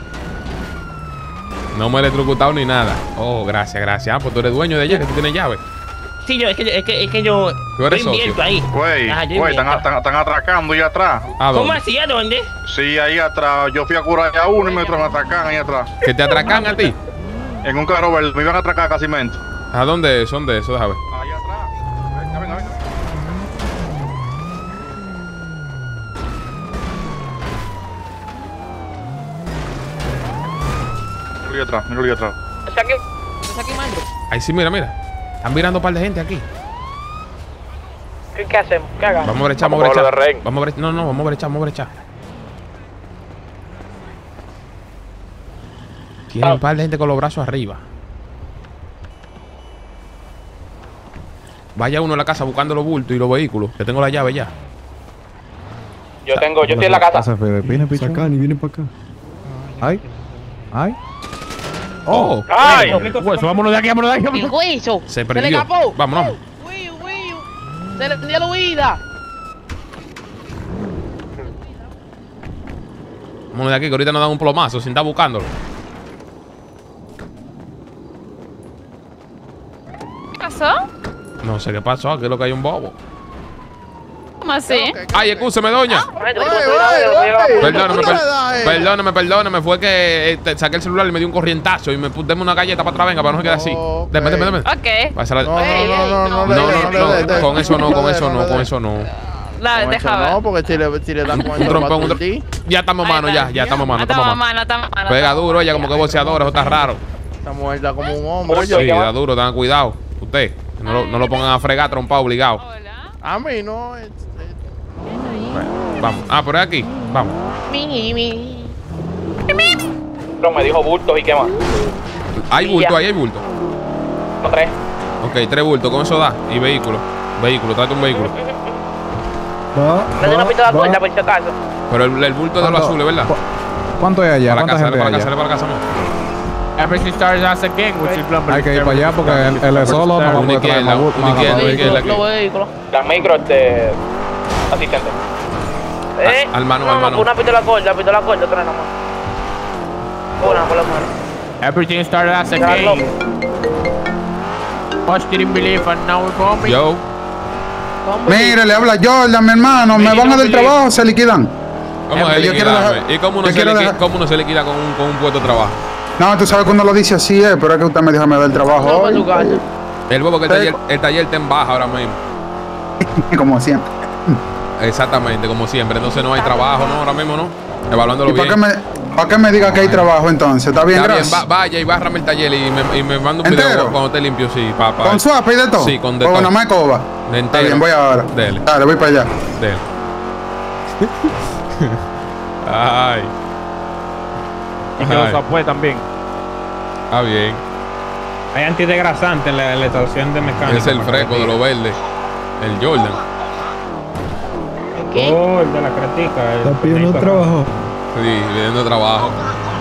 No me he electrocutado ni nada. Oh, gracias, gracias. Ah, pues tú eres dueño de ella, que tú tienes llave. Sí, yo, es que, yo- es que, es que yo. Tú eres yo invierto socio. ahí. Güey, Ajá, yo güey, están, invierto. están- están atracando ahí atrás. ¿A ¿Cómo dónde? así? ¿A dónde? Sí, ahí atrás. Yo fui a curar a uno y me me atracan ahí atrás. ¿Que te atracan a ti? En un carro verde. Me iban a atracar casi mente. ¿A dónde son de eso? Déjame ver. Ahí atrás. Venga, venga, venga. Míralo ahí atrás, míralo ahí atrás. ¿Está aquí? ¿Está aquí, Mando? Ahí sí, mira, mira. Están mirando un par de gente aquí. ¿Qué, qué hacemos? ¿Qué hagamos? Vamos a brechar, vamos a brechar. Vamos a brechar. No, no, vamos a brechar, vamos a brechar. Tiene un par de gente con los brazos arriba. Vaya uno a la casa buscando los bultos y los vehículos. Que tengo la llave ya. Yo tengo, yo estoy en la casa. Viene, pichón. Sacani, viene para acá. Ay. Ay. Oh. ¡Ay! Pues vámonos de aquí, vámonos de aquí. El hueso. Se Se le perdió. escapó. Vámonos. Uy, uy, uy. Se le dio la huida. Vámonos de aquí, que ahorita nos dan un plomazo sin estar buscándolo. ¿Qué pasó? No sé qué pasó, aquí es lo que hay un bobo. ¿Cómo así? Ay, escúcheme, doña. Ay, Perdóname, per- perdóname, perdóname. Fue que eh, te- saqué el celular y me dio un corrientazo y me puse deme una galleta para atrás, venga, para no quedar así. Deme, deme, deme. Ok. Pásala. No, no, no, No, no, no, con eso no, con eso no, con eso no. Dale, deja ver. No, porque si le, si le dan con Un eso trompón, un va a trom- Ya estamos mano, ya, ya estamos mano, No estamos estamos mano. mal, no estamos mal. no Pega estamos duro ella como que boxeadora, eso está raro. Esta mujer da como un hombre. Sí, da duro, tengan cuidado. Usted, que no lo, no lo pongan a fregar trompado obligado. A mí no. es- Bueno, vamos. Ah, por aquí. Vamos. Mi, mi. Pero me dijo bultos y qué más. Hay bulto, ahí hay bulto. No, tres. Ok, tres bultos, con eso da. Y vehículo. Vehículo, trate un vehículo. Me dio una pistola corta por si acaso. Pero el, el bulto de los azules, ¿verdad? ¿Cuánto hay allá? Para la ¿Cuánta casa, dale gente para hay la casa, allá? dale para la casa, amor. Everything starts as a gang, which is number. Hay que ir para allá porque él, él es solo. No Una puede traer izquierda, más bu- una más izquierda, una vehículos. izquierda aquí. Los vehículos. Las micros de asistente. Eh, Al mano, no, al mano. Una pistola corta, pistola corta, otra nada más. Una por lo menos. Everything started as a Carlos. gang. Yo. Mire, le habla Jordan, mi hermano. Me van a del trabajo, se liquidan. ¿Cómo se liquida? ¿Y cómo uno se liquida, cómo uno se liquida con un, con un puesto de trabajo? No, tú sabes que uno lo dice así, eh, pero es que usted me dijo me da el trabajo. Hoy. El bobo que el taller, el taller está en baja ahora mismo. Como siempre. Exactamente, como siempre. Entonces no hay trabajo, ¿no? Ahora mismo no. Evaluándolo bien. ¿Para qué, me, ¿Para qué me diga que hay trabajo entonces? ¿Está bien, Está gracias? bien, va, vaya y bárrame el taller y me, y me manda un ¿Entero? video cuando esté limpio, sí, papá. ¿Con swap y de todo? Sí, con de o todo. O nomás coba. De Está bien, voy ahora. Dele. Dale, voy para allá. Dele. Ay. Y que los swap también. Ah, bien. Hay antidegrasante en la, en la estación de mecánica. Es el fresco de los verdes. El Jordan. ¿Qué? Oh, el de la cretica. Está pidiendo trabajo. Sí, pidiendo trabajo.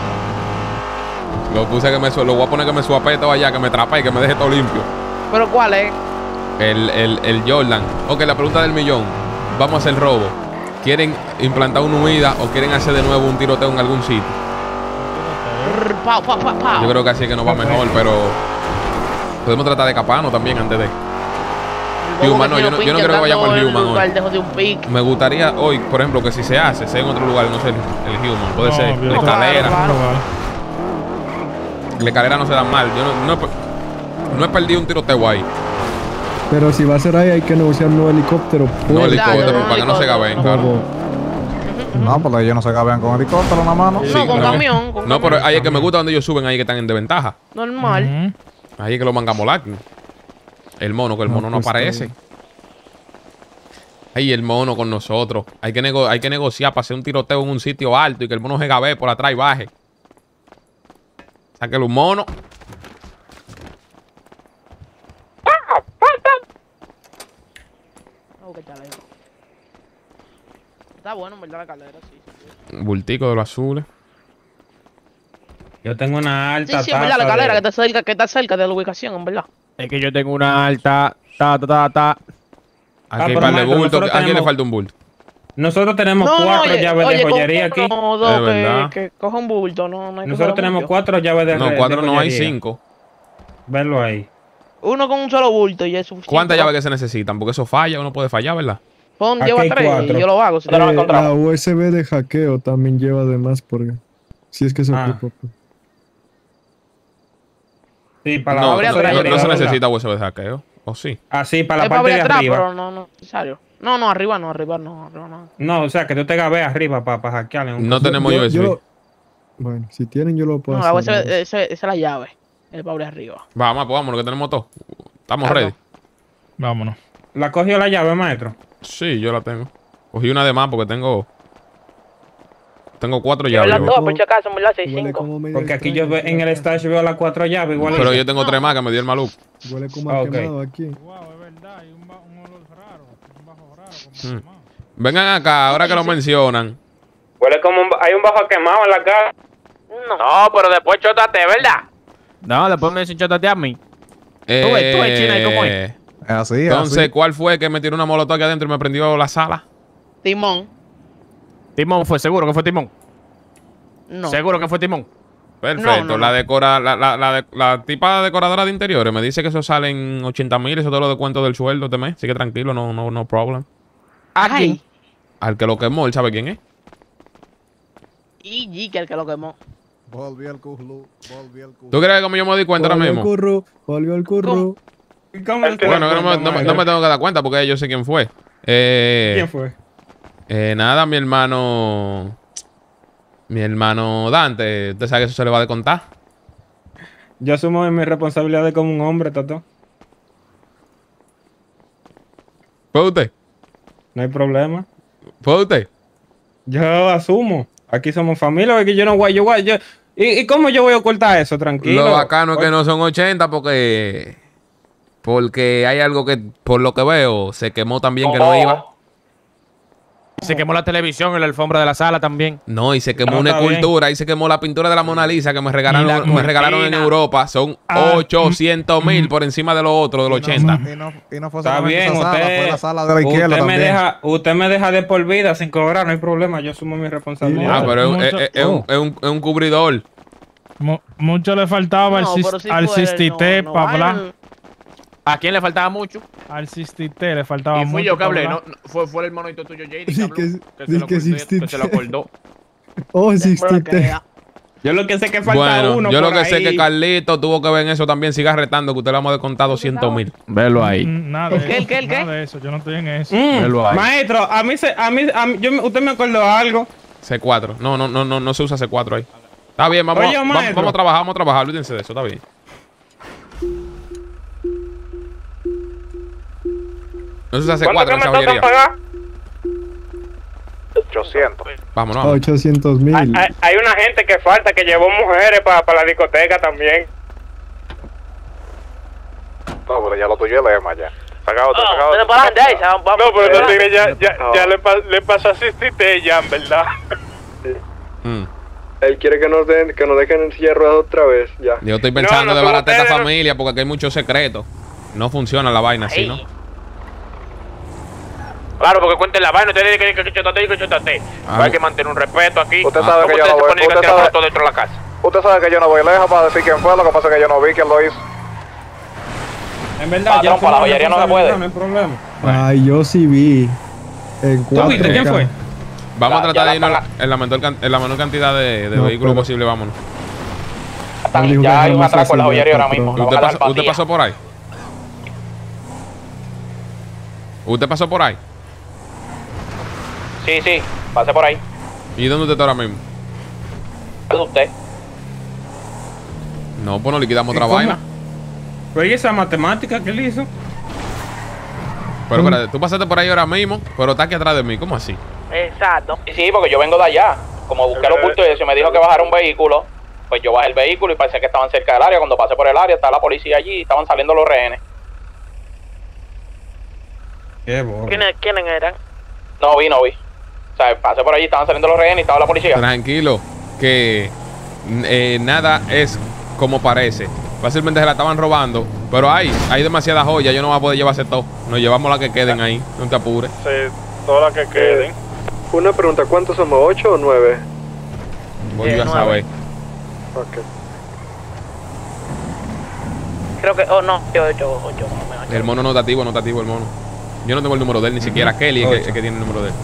Lo puse que me lo voy a poner que me suape todo allá, que me trape y que me deje todo limpio. ¿Pero cuál es? El, el, el Jordan. Ok, la pregunta del millón. Vamos a hacer robo. ¿Quieren implantar una huida o quieren hacer de nuevo un tiroteo en algún sitio? Pau, pau, pau, pau. Yo creo que así es que nos va mejor, pero podemos tratar de escaparnos también antes de. Human, no, yo no, yo no creo que vayamos al Human hoy. Me gustaría hoy, por ejemplo, que si se hace, sea en otro lugar, no sé, el, el Human. Puede no, ser la escalera. Claro, claro. La escalera no se da mal. Yo no, no, he, no he perdido un tiroteo ahí. Pero si va a ser ahí, hay que negociar un nuevo helicóptero. No helicóptero, para que no se gaben, claro. No, porque ellos no se gaben con helicóptero nada más, ¿no? Sí, no, con no. camión. Con no, camión. pero ahí es que me gusta donde ellos suben, ahí que están en desventaja. Normal. Uh-huh. Ahí es que lo mangamos la. El mono, que el mono no, no pues aparece. Ahí el mono con nosotros. Hay que, nego hay que negociar para hacer un tiroteo en un sitio alto y que el mono se gabe por atrás y baje. Sáquelo un mono. Está bueno, en verdad, la calera, sí. sí. Bultico de los azules. Yo tengo una alta. Sí, sí, en verdad, la calera de... que, está cerca, que está cerca de la ubicación, en verdad. Es que yo tengo una alta. Ta, ta, ta, ta. Aquí ah, para el bulto. ¿A quién le falta un bulto? Nosotros tenemos no, cuatro no, llaves oye, de joyería aquí. No, dos, que, que coja un bulto. No, no hay Nosotros tenemos mucho. cuatro llaves de No, cuatro de no hay cinco. Verlo ahí. Uno con un solo bulto y es suficiente. ¿Cuántas llaves que se necesitan? Porque eso falla, uno puede fallar, ¿verdad? Pon, lleva tres y yo lo hago. Si eh, no la U S B de hackeo también lleva además porque si es que se ah. ocupa. Sí, para no, la no, no, no se necesita U S B de hackeo. ¿O sí? Ah, sí, para la parte de atrás, arriba. Pero no, no, necesario. No, no, arriba no, arriba no, arriba no. No, o sea, que tú te gabeas arriba para pa hackearle. No tenemos yo, U S B. Yo, bueno, si tienen yo lo puedo no, hacer. No, esa, esa, esa es la llave. El pobre arriba. Vamos, pues vámonos, que tenemos todo. Estamos claro. ready. Vámonos. ¿La cogió la llave, maestro? Sí, yo la tengo. Cogí una de más porque tengo... Tengo cuatro llaves. Las dos, por si acaso, me las seis, cinco. Porque aquí yo ve, en el stash veo las cuatro llaves. Igual pero yo tengo no. tres más que me dio el maluco. Huele como ah, okay. quemado aquí. Wow, es verdad, hay un, ba un olor raro. Un bajo raro. Como hmm. Vengan acá, ahora que lo mencionan. Huele como un, hay un bajo quemado en la cara. No, no pero después chótate, ¿verdad? No, después me dicen chótate a mí. Eh, tú ves, tú ves, China, ¿cómo es? Así, Entonces, así. ¿cuál fue que me tiró una molotov aquí adentro y me prendió la sala? Timón. Timón fue, seguro que fue Timón. No. Seguro que fue Timón. Perfecto. No, no, la, decora, la, la, la, de, la tipa decoradora de interiores me dice que eso sale en ochenta mil, eso te lo descuento del sueldo este mes. Así que tranquilo, no, no, no problem. ¿A quién? Al que lo quemó, él sabe quién es. Y G, que el que lo quemó. Volvió el curro, volvió el curro. ¿Tú crees que como yo me di cuenta ahora mismo? Volvió el curro, volvió el curro. ¿Cómo? ¿Cómo el bueno, no, no, no, no me tengo que dar cuenta porque yo sé quién fue. Eh, ¿Quién fue? Eh, nada, mi hermano... Mi hermano Dante, ¿usted sabe que eso se le va a descontar? Yo asumo mi responsabilidad como un hombre, Toto. ¿Puede usted? No hay problema. ¿Puede usted? Yo asumo. Aquí somos familia, porque yo no voy, yo voy, yo... ¿Y, ¿Y cómo yo voy a ocultar eso? Tranquilo. Lo bacano es que no son ochenta porque... Porque hay algo que, por lo que veo, se quemó también que no iba. Se quemó la televisión en la alfombra de la sala también. No, y se quemó no, una escultura. Y se quemó la pintura de la Mona Lisa que me regalaron, me regalaron en Europa. Son ah, ochocientos mil mm, por encima de lo otro, de los ochenta. Y no, y no fue Está bien, esa usted, sala, fue la sala de la izquierda usted, también. Me deja, usted me deja de por vida sin cobrar, no hay problema. Yo asumo mi responsabilidad. Ah, pero es, es, es, un, es, un, es un cubridor. Mu mucho le faltaba no, al, al Sistité no, no para hablar. ¿A quién le faltaba mucho? Al sixty T le faltaba y mucho. fui yo que hablé, por no, hablar. no, fue, fue el monito tuyo, J D, que, Sí, habló, que- que, sí, se lo que acordó, sixty que se lo acordó. Oh, sixty T. Yo lo que sé que falta Bueno, uno yo lo por que ahí. sé que Carlito tuvo que ver en eso también. Siga retando, que usted le vamos a descontar doscientos mil. Velo ahí. Mm, Nada de ¿El qué, eso, el qué, el qué? nada de eso, yo no estoy en eso. Mm, Velo ahí. maestro, a mí, se, a mí, a mí yo, me- usted me acordó algo. C cuatro. No, no, no, no, no se usa C cuatro ahí. Está bien, vamos, Oye, vamos, maestro. vamos a trabajar, vamos a trabajar. Olvídense de eso, está bien. No se usa C ¿Cuánto cuatro que en me esa tocan joyería. pagar? ochocientos. Vámonos, vamos. ochocientos mil. Hay, hay- hay una gente que falta que llevó mujeres para la discoteca también. No, pero ya lo tuyo es lema ya. Saca otro, saca No, otro. pero para adelante, ahí, vamos. No, pero ¿verdad? no tigre ya, ya, ya le, pa- le pasó a Sistite ya, en verdad. Mm. Él quiere que nos den, que nos dejen en silla de ruedas otra vez, ya. Yo estoy pensando No, no, de tú baratar esta ustedes no- familia porque aquí hay muchos secretos. No funciona la vaina así, ¿no? Claro, porque cuenten la vaina, usted dice que que chotate y que chotate. Ah, Hay que mantener un respeto aquí. Usted Ah, sabe ¿cómo que yo usted no se voy- pone que usted tirar sabe- todo dentro de la casa? Usted sabe que yo no voy lejos para decir quién fue, lo que pasa es que yo no vi quién lo hizo. En verdad, Patrón, yo para la joyería no se puede. No hay problema. Ay, yo sí vi. En ¿Tú viste quién cuatro K. fue? Vamos a Ya- tratar ya de irnos la- en la, en la menor, can- en la menor cantidad de, de No, vehículos pero- posible, vámonos. Están- dijo que ya hay un jamás atraco en la así, joyería ahora patrón. mismo. lo ¿Usted van a dejar pasó, ¿Usted vacía. pasó por ahí? ¿Usted pasó por ahí? Sí, sí, pase por ahí. ¿Y dónde usted está ahora mismo? ¿Es usted? No, pues no liquidamos ¿Y otra cómo? vaina. Pero ¿y esa matemática que él hizo? Pero espérate, tú pasaste por ahí ahora mismo, pero está aquí atrás de mí. ¿Cómo así? Exacto. Sí, sí, porque yo vengo de allá. Como busqué los bultos y eso, y me dijo que bajara un vehículo. Pues yo bajé el vehículo y parece que estaban cerca del área. Cuando pasé por el área, estaba la policía allí y estaban saliendo los rehenes. Qué bobo. ¿Quiénes, ¿Quiénes eran? No vi, no vi. O sea, pasé por allí, estaban saliendo los rehenes y estaba la policía. Tranquilo, que eh, nada es como parece. Fácilmente se la estaban robando, pero hay, hay demasiadas joyas. Yo no voy a poder llevarse todo. Nos llevamos las que queden ahí. No te apures. Sí, todas las que queden. Una pregunta, ¿cuántos somos? ¿Ocho o nueve? Voy a nueve. saber. Ok. Creo que. Oh, no, yo, yo, yo, más o menos. El mono notativo, notativo, el mono. Yo no tengo el número de él, ni siquiera Kelly es que, es que tiene el número de él.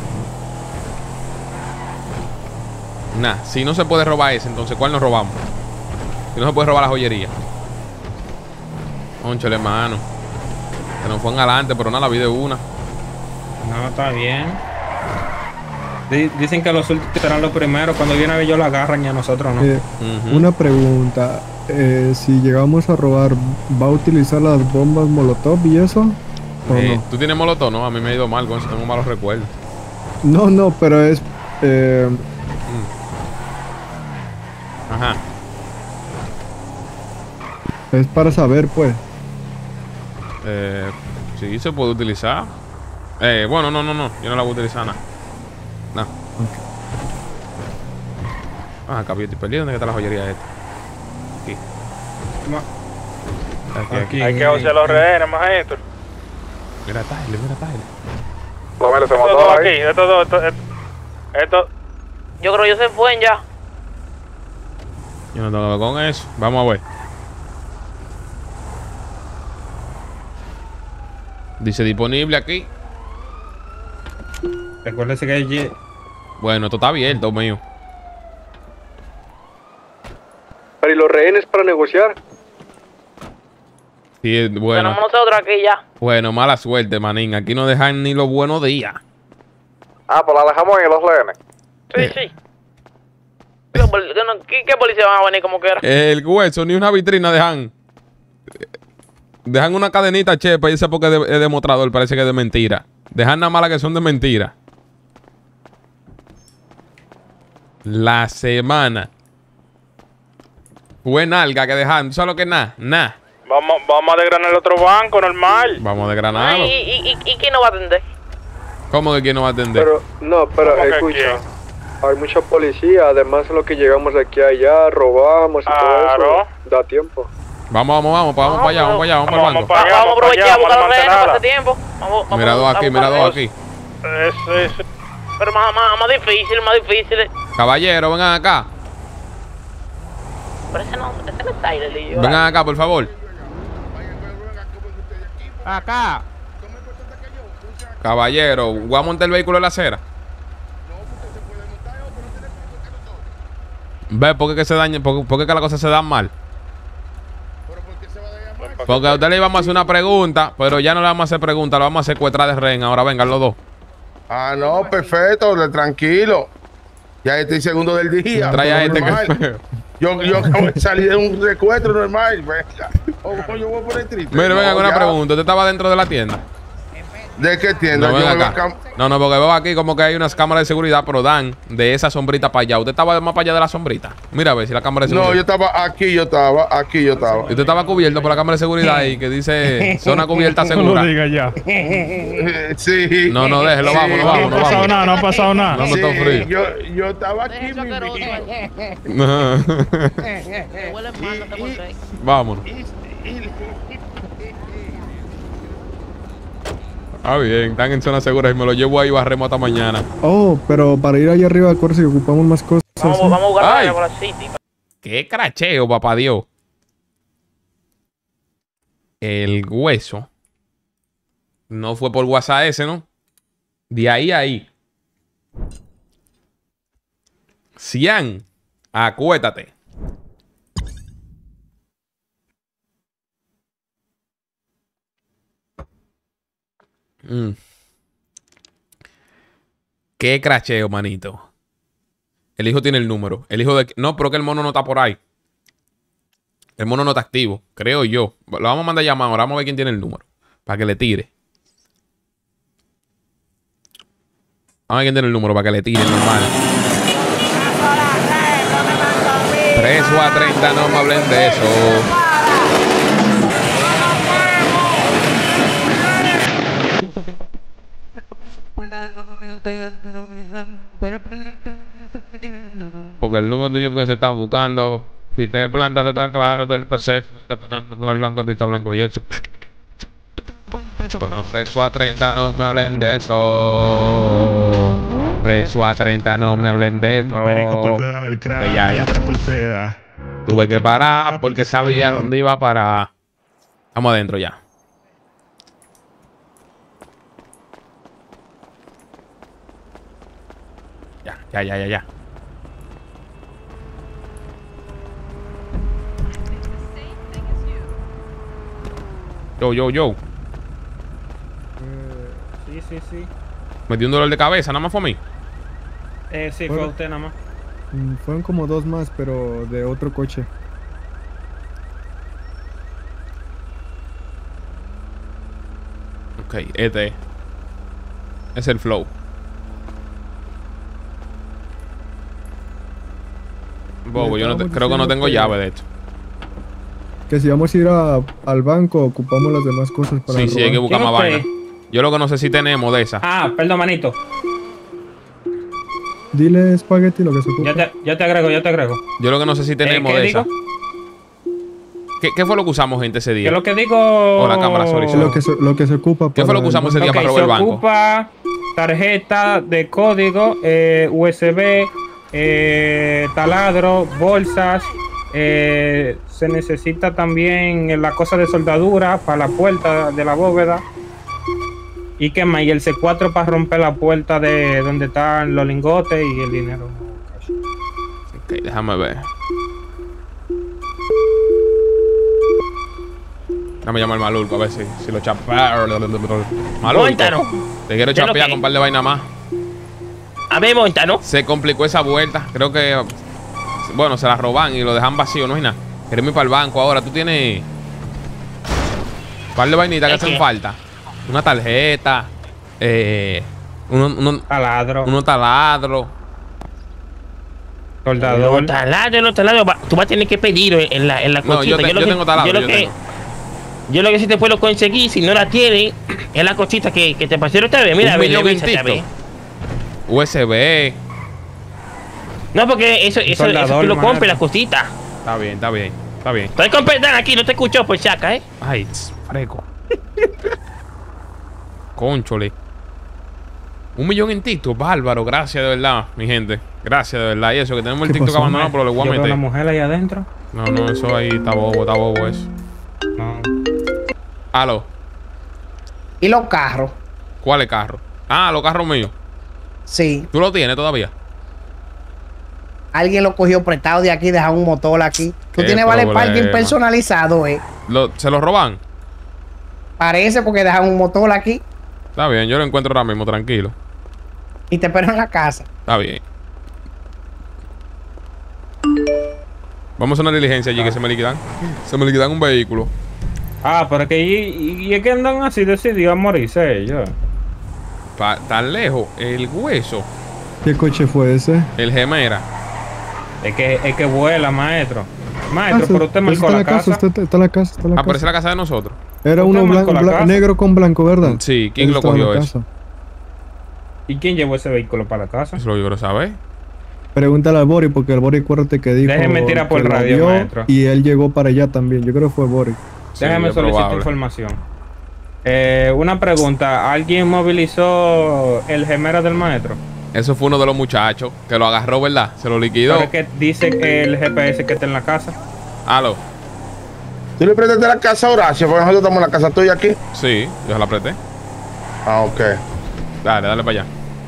Nah, si no se puede robar ese, entonces ¿cuál nos robamos? Si no se puede robar la joyería. Conchole, hermano. Se nos fue adelante, pero nada, la vi de una. No, está bien. Di- Dicen que los últimos serán los primeros. Cuando viene a ver, ellos la agarran y a nosotros no. Eh, Ujú. Una pregunta. Eh, si llegamos a robar, ¿va a utilizar las bombas Molotov y eso? ¿O Eh, no? ¿Tú tienes molotov? No, a mí me ha ido mal con eso, tengo malos recuerdos. No, no, pero es... eh, Ajá. es para saber, pues. Eh, sí, se puede utilizar. Eh, bueno, no, no, no. Yo no la voy a utilizar nada. No. Ah, acá yo estoy perdido. ¿Dónde está la joyería esta? Aquí. Aquí, aquí. Hay que hacer los rehenes, maestro. Mira, Tyler, mira, Tyler. Lo se Estos montó dos aquí, ahí. estos dos, estos, estos, Yo creo que ellos se fueron ya. Yo no tengo con eso. Vamos a ver. Dice disponible aquí. Recuérdese que allí- Bueno, esto está abierto, mío. Pero ¿y los rehenes para negociar? Sí, eh, bueno. Tenemos nosotros aquí ya. Bueno, mala suerte, manín. Aquí no dejan ni los buenos días. Ah, pues la dejamos ahí, los leones. Sí, sí. ¿Qué, pol- qué no- qué- qué policía van a venir como quiera? El hueso, ni una vitrina dejan. Dejan una cadenita, chepa, y esa porque es de, es demostrador, parece que es de mentira. Dejan nada más las que son de mentira. La semana. Fue nalga que dejan. ¿Tú sabes lo que es nada? Nada. vamos, vamos a desgranar el otro banco, normal. Vamos de ¿Y, granado. y, y, y quién nos va a atender? ¿Cómo que quién no va a atender? Pero, no, pero ¿Cómo que escucha. Hay mucha policía, además de lo que llegamos de aquí a allá, robamos y todo Claro. eso. Da tiempo. Vamos, vamos, vamos, pa- vamos para allá, vamos para allá, vamos para el Vamos banco. para allá, Vamos a vamos para aprovechar allá, a buscar vamos los a rehenes para mantenerla. ese tiempo. Vamos, vamos Mira dos a aquí, buscar mira dos rehenes. aquí. Eso, eso. Pero más, más, más difícil, más difícil. Caballero, vengan acá. Pero ese no, ese no es Tyler y yo. Vengan acá, por favor. Acá. Caballero, ¿voy a montar el vehículo en la acera? ¿Ve por qué que se daña? ¿Por, por qué que las cosas se dan mal? Porque a usted le íbamos a hacer una pregunta, pero ya no le vamos a hacer pregunta, le vamos a secuestrar de rehén. Ahora vengan los dos. Ah, no, perfecto, tranquilo. Ya estoy segundo del día. Trae a este que... Yo, yo acabo de salir de un secuestro normal. Venga. O, yo voy por el triste. Mire, venga, no, con una ya. pregunta. ¿Usted estaba dentro de la tienda? ¿De qué tienda? No, yo ven me acá. cam... no, no, porque veo aquí como que hay unas cámaras de seguridad, pero dan de esa sombrita para allá. ¿Usted estaba más para allá de la sombrita? Mira a ver si la cámara de seguridad. No, yo estaba aquí, yo estaba, aquí yo estaba. Y usted estaba cubierto por la cámara de seguridad ahí que dice zona cubierta segura. No lo diga ya. Sí. No, no, déjelo, sí. Vámonos, vámonos. No ha pasado nada, no ha pasado nada. No, no, sí, está frío. Yo, yo estaba aquí, mi Vámonos. Ah, bien, están en zona segura y me lo llevo ahí, barremos hasta mañana. Oh, pero para ir allá arriba, Corsi, si ocupamos más cosas. Vamos, ¿sí? vamos a jugar por la City. Qué cracheo, papá Dios. El hueso no fue por WhatsApp ese, ¿no? De ahí a ahí. Cian, acuérdate. Mm. Qué cracheo, manito. El hijo tiene el número. El hijo de... No, pero que el mono no está por ahí. El mono no está activo, creo yo. Lo vamos a mandar a llamar ahora. Vamos a ver quién tiene el número. Para que le tire. Vamos a ver quién tiene el número para que le tire, normal. Preso a treinta, no me hablen de eso. Porque el número tuyo que se está buscando, si te plantas de tan claro del P C, te plantas el blanco, está blanco y eso. Preso a treinta, no me hablen de eso. Preso a treinta, no me hablen de eso. Que ya, ya. Tuve que parar porque sabía dónde iba a parar. Vamos adentro ya. Ya, ya, ya, ya, ya. Yo, yo, yo. Uh, sí, sí, sí. Me dio un dolor de cabeza, nada más fue a mí. Eh, sí, Bueno. fue usted nada más. Mm, Fueron como dos más, pero de otro coche. Ok, este es el flow. Bobo, yo no te- creo que no tengo llave, de hecho. Que si vamos a ir a- al banco, ocupamos las demás cosas para Sí, sí, hay que buscar más vaina. Yo lo que no sé si tenemos de esa. Ah, perdón, manito. Dile Spaghetti lo que se ocupa. Yo te, yo te agrego, yo te agrego. Yo lo que no sé si tenemos ¿qué de digo? esa. ¿Qué, ¿Qué fue lo que usamos, gente, ese día? ¿Qué es lo que digo? O la cámara, sorry, sorry. Lo que se, lo que se ocupa. ¿Qué fue lo que usamos ese día Ok, para robar se el banco? ocupa tarjeta de código, eh, U S B, eh, taladro, bolsas. Eh, se necesita también la cosa de soldadura para la puerta de la bóveda. ¿Y qué más? Y el C cuatro para romper la puerta de donde están los lingotes y el dinero. Ok, déjame ver. Déjame llamar al Malulco a ver si, si lo chapea. Malulco, Móntano. te quiero ¿Qué es lo chapear que? con un par de vainas más. A ver, Móntano. Se complicó esa vuelta. Creo que, bueno, se la roban y lo dejan vacío, no hay nada. Queremos ir para el banco ahora. Tú tienes un par de vainitas que ¿Es hacen qué? falta. Una tarjeta, eh, uno, uno, taladro, uno taladro. Soldador. Los taladros, los taladros. va- Tú vas a tener que pedir en la, en la No, yo cosita. te- lo yo que- tengo taladro, Yo lo yo que, tengo. yo lo que sí te puedo conseguir, si no la tienes, es la cosita que, que te pasé otra vez. Mira, Un a ver, millón revísate, a ver. en U S B. No, porque eso, eso, eso soldador, tú lo mano. compras, la cosita. Está bien, está bien, está bien. Estoy con perdón aquí, no te escucho por chaca, ¿eh? Ay, tss, freco. Conchole. Un millón en TikTok, bárbaro. Gracias de verdad, mi gente. Gracias de verdad. Y eso, que tenemos el ¿Qué TikTok pasó, abandonado, pero le voy a Yo veo meter. una mujer ahí adentro. No, no, eso ahí está bobo, está bobo eso. No. Aló. ¿Y los carros? ¿Cuáles carros? Ah, los carros míos. Sí. ¿Tú lo tienes todavía? Alguien lo cogió prestado de aquí, deja un motor aquí. Tú tienes vale parking personalizado, eh. Lo, ¿Se lo roban? Parece porque dejan un motor aquí. Está bien, yo lo encuentro ahora mismo, tranquilo. Y te espero en la casa. Está bien. Vamos a una diligencia allí que se me liquidan. Se me liquidan un vehículo. Ah, pero que y, y, y es que andan así decididos a morirse ellos. Pa, tan lejos, el hueso. ¿Qué coche fue ese? El Gemera. Es que, es que vuela, maestro. Maestro, Ah, pero usted marcó está en la la casa. casa. Está, está en la casa, está en la Aparece casa. la casa de nosotros. Era ¿Usted uno marcó blan- la blan- casa? negro con blanco, ¿verdad? Sí, ¿quién Él lo estaba en cogió la eso? casa. ¿Y quién llevó ese vehículo para la casa? Eso lo yo quiero saber. Pregúntale al Bori, porque el Bori, acuérdate que dijo Déjeme tirar por que el lo radio, vio maestro. y él llegó para allá también. Yo creo que fue Bori. Déjame es solicitar probable. información. Eh, una pregunta. ¿Alguien movilizó el Gemera del maestro? Eso fue uno de los muchachos que lo agarró, ¿verdad? Se lo liquidó. Pero es que dice que el G P S que está en la casa. Aló. ¿Tú le prestaste la casa a Horacio? Porque nosotros estamos en la casa tuya aquí. Sí, yo se la apreté. Ah, ok. Dale, dale para allá.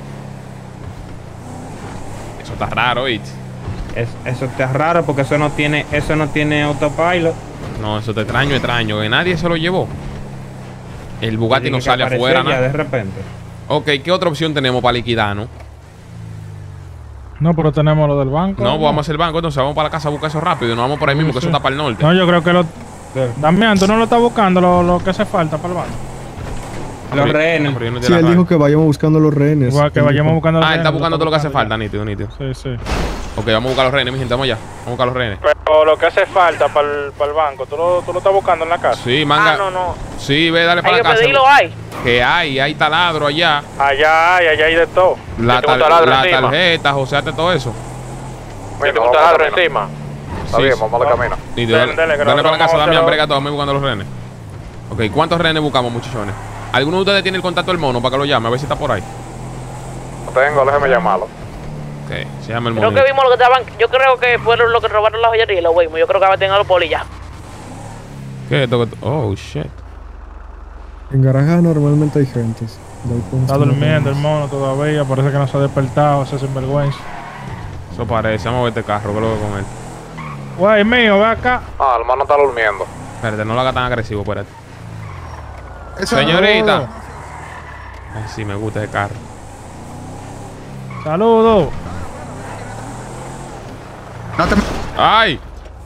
Eso está raro, ¿viste? Es, eso está raro porque eso no tiene, eso no tiene autopilot. No, eso te extraño, extraño. Que nadie se lo llevó. El Bugatti no sale afuera, ¿no? ¿no? De repente. Ok, ¿qué otra opción tenemos para liquidarnos? No, pero tenemos lo del banco. No, pues vamos a hacer el banco, entonces vamos para la casa a buscar eso rápido. Y nos vamos por ahí mismo, que Sí. eso está para el norte. No, yo creo que lo. Damián, tú no lo estás buscando lo, lo que hace falta para el banco. Los rehenes. Pero yo no Sí, entiendo él la dijo que vayamos buscando los rehenes. Igual que vayamos buscando los Ah, él está rehenes, buscando todo lo que hace falta, ya. nítido, nítido. Sí, sí. Ok, vamos a buscar los rehenes, mi gente, vamos allá. Vamos a buscar los rehenes. Pero lo que hace falta para el, para el banco, ¿tú lo, ¿tú lo estás buscando en la casa? Sí, manga. Ah, no, no. Sí, ve, dale para Hay la que casa. pedirlo, hay. Que hay, hay taladro allá. Allá hay, allá hay de todo. La, Yo tengo un tar- taladro la encima. tarjeta, joseate todo eso. Yo tengo un taladro encima. Está bien, vamos a la camino. Nítido, dale, Dale, dale, que dale para la nosotros casa, vamos a Damián, hacerlo. brega todo, vamos buscando los rehenes. Ok, ¿cuántos rehenes buscamos, muchachones? ¿Alguno de ustedes tiene el contacto del mono para que lo llame? A ver si está por ahí. No tengo, déjeme llamarlo. Ok, se llama el Creo mono. que vimos lo que estaban. Yo creo que fueron los que robaron la joyería y los vimos. Yo creo que ahora tengan los polis ya. ¿Qué es esto? que- Oh, shit. En garaje normalmente hay gentes. Está durmiendo el mono todavía. Parece que no se ha despertado. Ese sinvergüenza. Eso parece. Vamos a ver este carro, que lo veo con él. Güey, mío, ve acá. Ah, el hermano está durmiendo. Espérate, no lo haga tan agresivo, espérate. Eso Señorita. Ay, sí, me gusta ese carro. Saludos. No te... ¡Ay!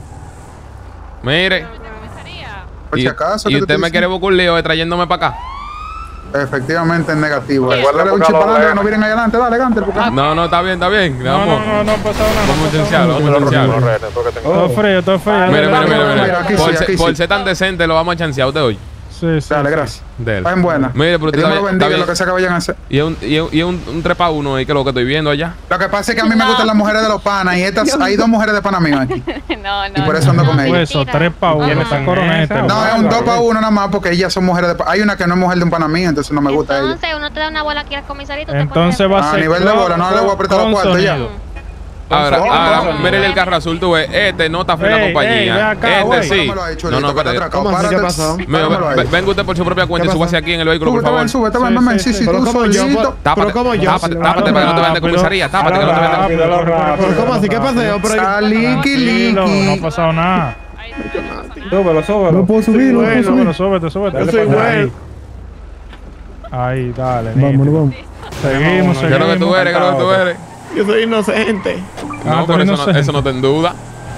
Mire. Por Y, si acaso, y ¿qué te usted estoy me quiere buscar un lío de trayéndome para acá. Efectivamente, es negativo. Sí. Dale un chip para adelante, no vienen adelante, dale, adelante. Porque... No, no, está bien, está bien. No, Vamos. no, no, no ha pasado nada. Vamos a no ha pasado licenciarlo, nada. vamos a licenciarlo. Todo frío, todo frío. Mire, mire, mire, mire. Mira, aquí Por, sí, ser, aquí por sí. ser tan decente, lo vamos a chancear usted hoy. Sí, sí. Dale, sí. gracias. De él. Está en buena. Mire, pero Que usted Dios me está lo bien- está bendiga bien. lo que sea que vayan a hacer. Y es un, y es- y es un, un trepa uno ahí, que es lo que estoy viendo allá. Lo que pasa es que a mí me gustan las mujeres de los panas y estas, hay dos mujeres de pana mío aquí. No, no. Y por eso ando con ellas. Eso, tres pa' uno. ¿Quiénes Está son coronete. esas? No, es un dos para uno nada más porque ellas son mujeres de pana. Hay una que no es mujer de un pana mío, entonces no me gusta ella. Entonces, uno te da una bola aquí al comisario y tú te Entonces pones va a A ser. nivel de bola, no le voy a apretar los con cuartos ya. sonido. Ahora, Con ahora, sonido. mire el carro azul, tú ves. Este no está frena Ey, ey, ve compañía. acá, Este güey. sí. ¿Cómo me lo ha hecho, No, no, Lito? Que te espérate. atracado. ¿Cómo así? ¿Qué Párate. pasó? Mira, Páramelo ahí. ve- venga usted por su propia cuenta y ¿Qué súbase pasa? aquí en el vehículo, por Súbete, favor. ven, súbete, ven, Sí, ven, ven. sí, Sí, sí. sí, Pero tú como yo, solito. Tápate, Pero como yo. tápate, tápate para que no te vean de comisaría. Tápate que no te vean de Rápido, rápido, Pero ¿cómo así? ¿Qué pasó? Pero Saliki, Tranquilo, no ha liki. pasado nada. Súbelo, súbelo. No puedo subir, no puedo Bueno, subir. bueno, súbete, súbete. Yo soy Ahí. Ahí, dale. Vámonos, nítido. vamos. Seguimos, ¿Qué es lo que tú seguimos. eres? ¿Qué es lo que tú eres? yo soy inocente. Ah, No, tú pero eres eso no, inocente. eso no te en duda.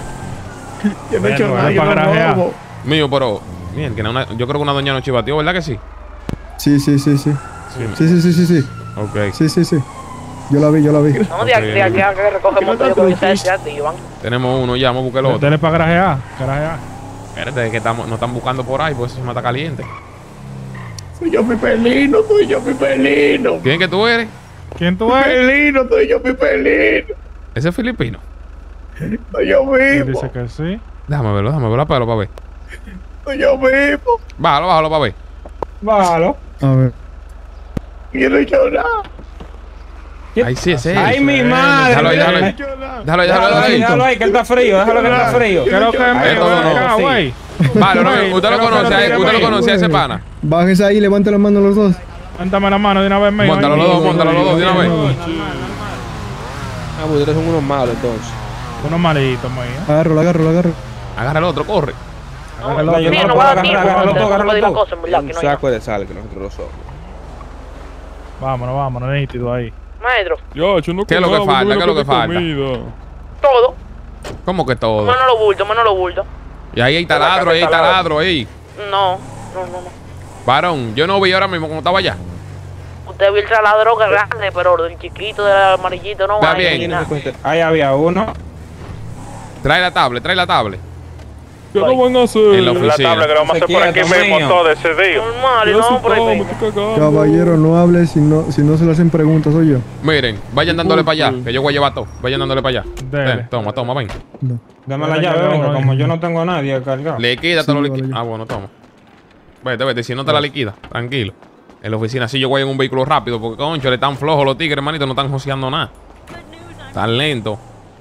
Yo no he hecho Bueno, nada, es yo para no garajear. robo. Mío, pero. Bien, que una, yo creo que una doña no chivateó, ¿verdad que sí? Sí, sí, sí, sí. Sí. Sí, sí, sí, sí, sí. Ok. Sí, sí, sí. Yo la vi, yo la vi. No, de aquí, de aquí a que recoge moto, yo creo que ustedes se activan. Tenemos uno ya, vamos a buscar el otro. Dale para garajear. Garajear. Espérate, que estamos, nos están buscando por ahí, pues eso se mata caliente. Soy yo mi pelino, soy yo mi pelino. ¿Quién que tú eres? ¿Quién tú Mi eres? pelino, soy yo mi pelino. Ese es filipino. Soy yo Él mismo. dice que sí. Déjame verlo, déjame verlo, para ver. Soy yo mismo. Bájalo, bájalo para ver. Bájalo. A ver. Yo no he hecho nada. Ahí sí, ese es. Ay, mi madre. Déjalo ahí, déjalo No he ahí. hecho nada. Déjalo ahí, déjalo Déjalo ahí, ahí. déjalo ahí, que él está frío. Déjalo que él está frío. Creo que es Ahí mío. todo Ven no. acá, Sí. güey. Vale, no, Güey, usted lo creo que conoce, no a él, tiene usted lo mío. conoce a ese pana. Bájese ahí, levante la mano los dos. Levántame la mano de una vez, medio. Móntalo los dos, móntalo los dos de una vez. Ah, pues ustedes son unos malos entonces. Unos malitos, medio. Agárralo, agárralo, agárralo. Agarra el otro, corre. Agarra el otro. Sí, no va a dar tiempo, agárralo todo, no agárralo puedo decir la todo. cosa, en verdad, que Un no hay saco de sal que nosotros lo somos. Vámonos, vámonos, nítido ahí. Maestro, Yo, yo no ¿Qué es lo que falta? ¿Qué es lo que falta? todo. ¿Cómo que todo? Menos lo bulto, menos lo bulto. Y ahí hay taladro, ahí hay taladro, ahí. No, no, no, no. Varón, yo no vi ahora mismo como estaba allá. Usted vio el taladro grande, pero el chiquito del amarillito no Está hay bien. ni nada. Ahí había uno. Trae la tablet, trae la tablet. ¿Qué lo van a hacer? En la oficina. La tabla que lo vamos a hacer por aquí mismo todo decidido. Normal, no, por ahí mismo. Caballero, no hable si no, si no se le hacen preguntas, soy yo. Miren, vayan dándole para allá, que yo voy a llevar todo. Vayan dándole para allá. Ven, toma, toma, ven. Dame la llave, venga, como yo no tengo a nadie cargado. Liquídatelo, liquida. Ah, bueno, toma. Vete, vete, si no te la liquida, tranquilo. En la oficina sí yo voy en un vehículo rápido, porque concho, le están flojos los tigres, hermanito, no están joseando nada. Tan lento.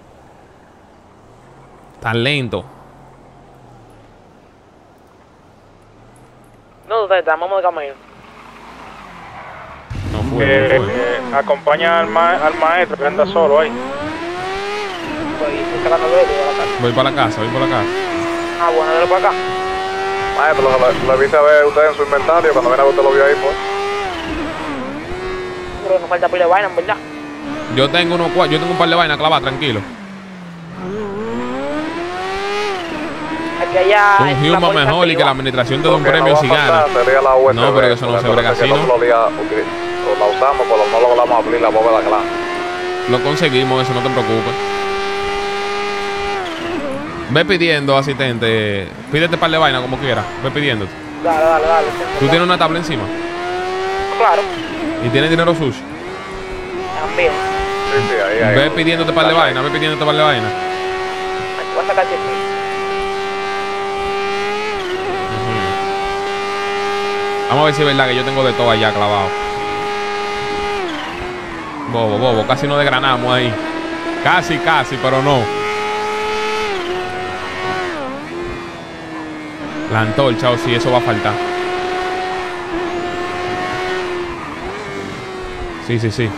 Tan lento. No, ustedes están, vamos de camino. No puedo, Eh, no puedo. eh, acompaña al, ma al maestro que anda solo ahí. Voy para la casa, voy para la casa. Ah, bueno, dale para acá. Maestro, lo, lo viste a ver usted en su inventario. Cuando viene a ver usted lo vio ahí, pues. Pero no falta pila de vaina, en verdad. Yo tengo unos cua- yo tengo un par de vainas clavadas, tranquilo. Aquí allá. Un Human mejor y que la administración te dé un premio si gana. No, pero eso no se brega así, ¿no? La usamos, pero no logramos abrir la bóveda clan. Lo conseguimos, eso no te preocupes. Ve pidiendo, asistente. Pídete par de vainas como quieras. Ve pidiéndote. Dale, dale, dale. ¿Tú tienes una tabla encima? Claro. ¿Y tienes dinero sushi? También. Sí, sí, ahí, ahí. Ve pidiéndote par de vainas, ve pidiéndote par de vainas. Aquí va a sacar tiempo. Vamos a ver si es verdad que yo tengo de todo allá clavado. Bobo, bobo, casi no desgranamos ahí. Casi, casi, pero no. La antorcha, o si eso va a faltar. Sí, sí, sí.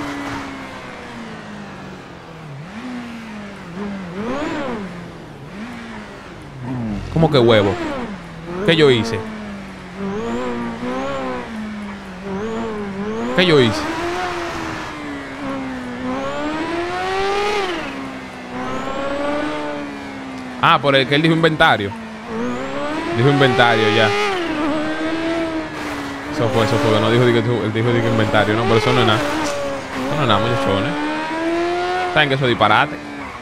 ¿Cómo que huevo? ¿Qué yo hice? ¿Qué yo hice? Ah, por el que él dijo inventario. Dijo inventario ya. Eso fue, eso fue. No dijo que él dijo que inventario, no, pero eso no es nada. Eso no es nada, muchachones. ¿Saben que eso es disparate?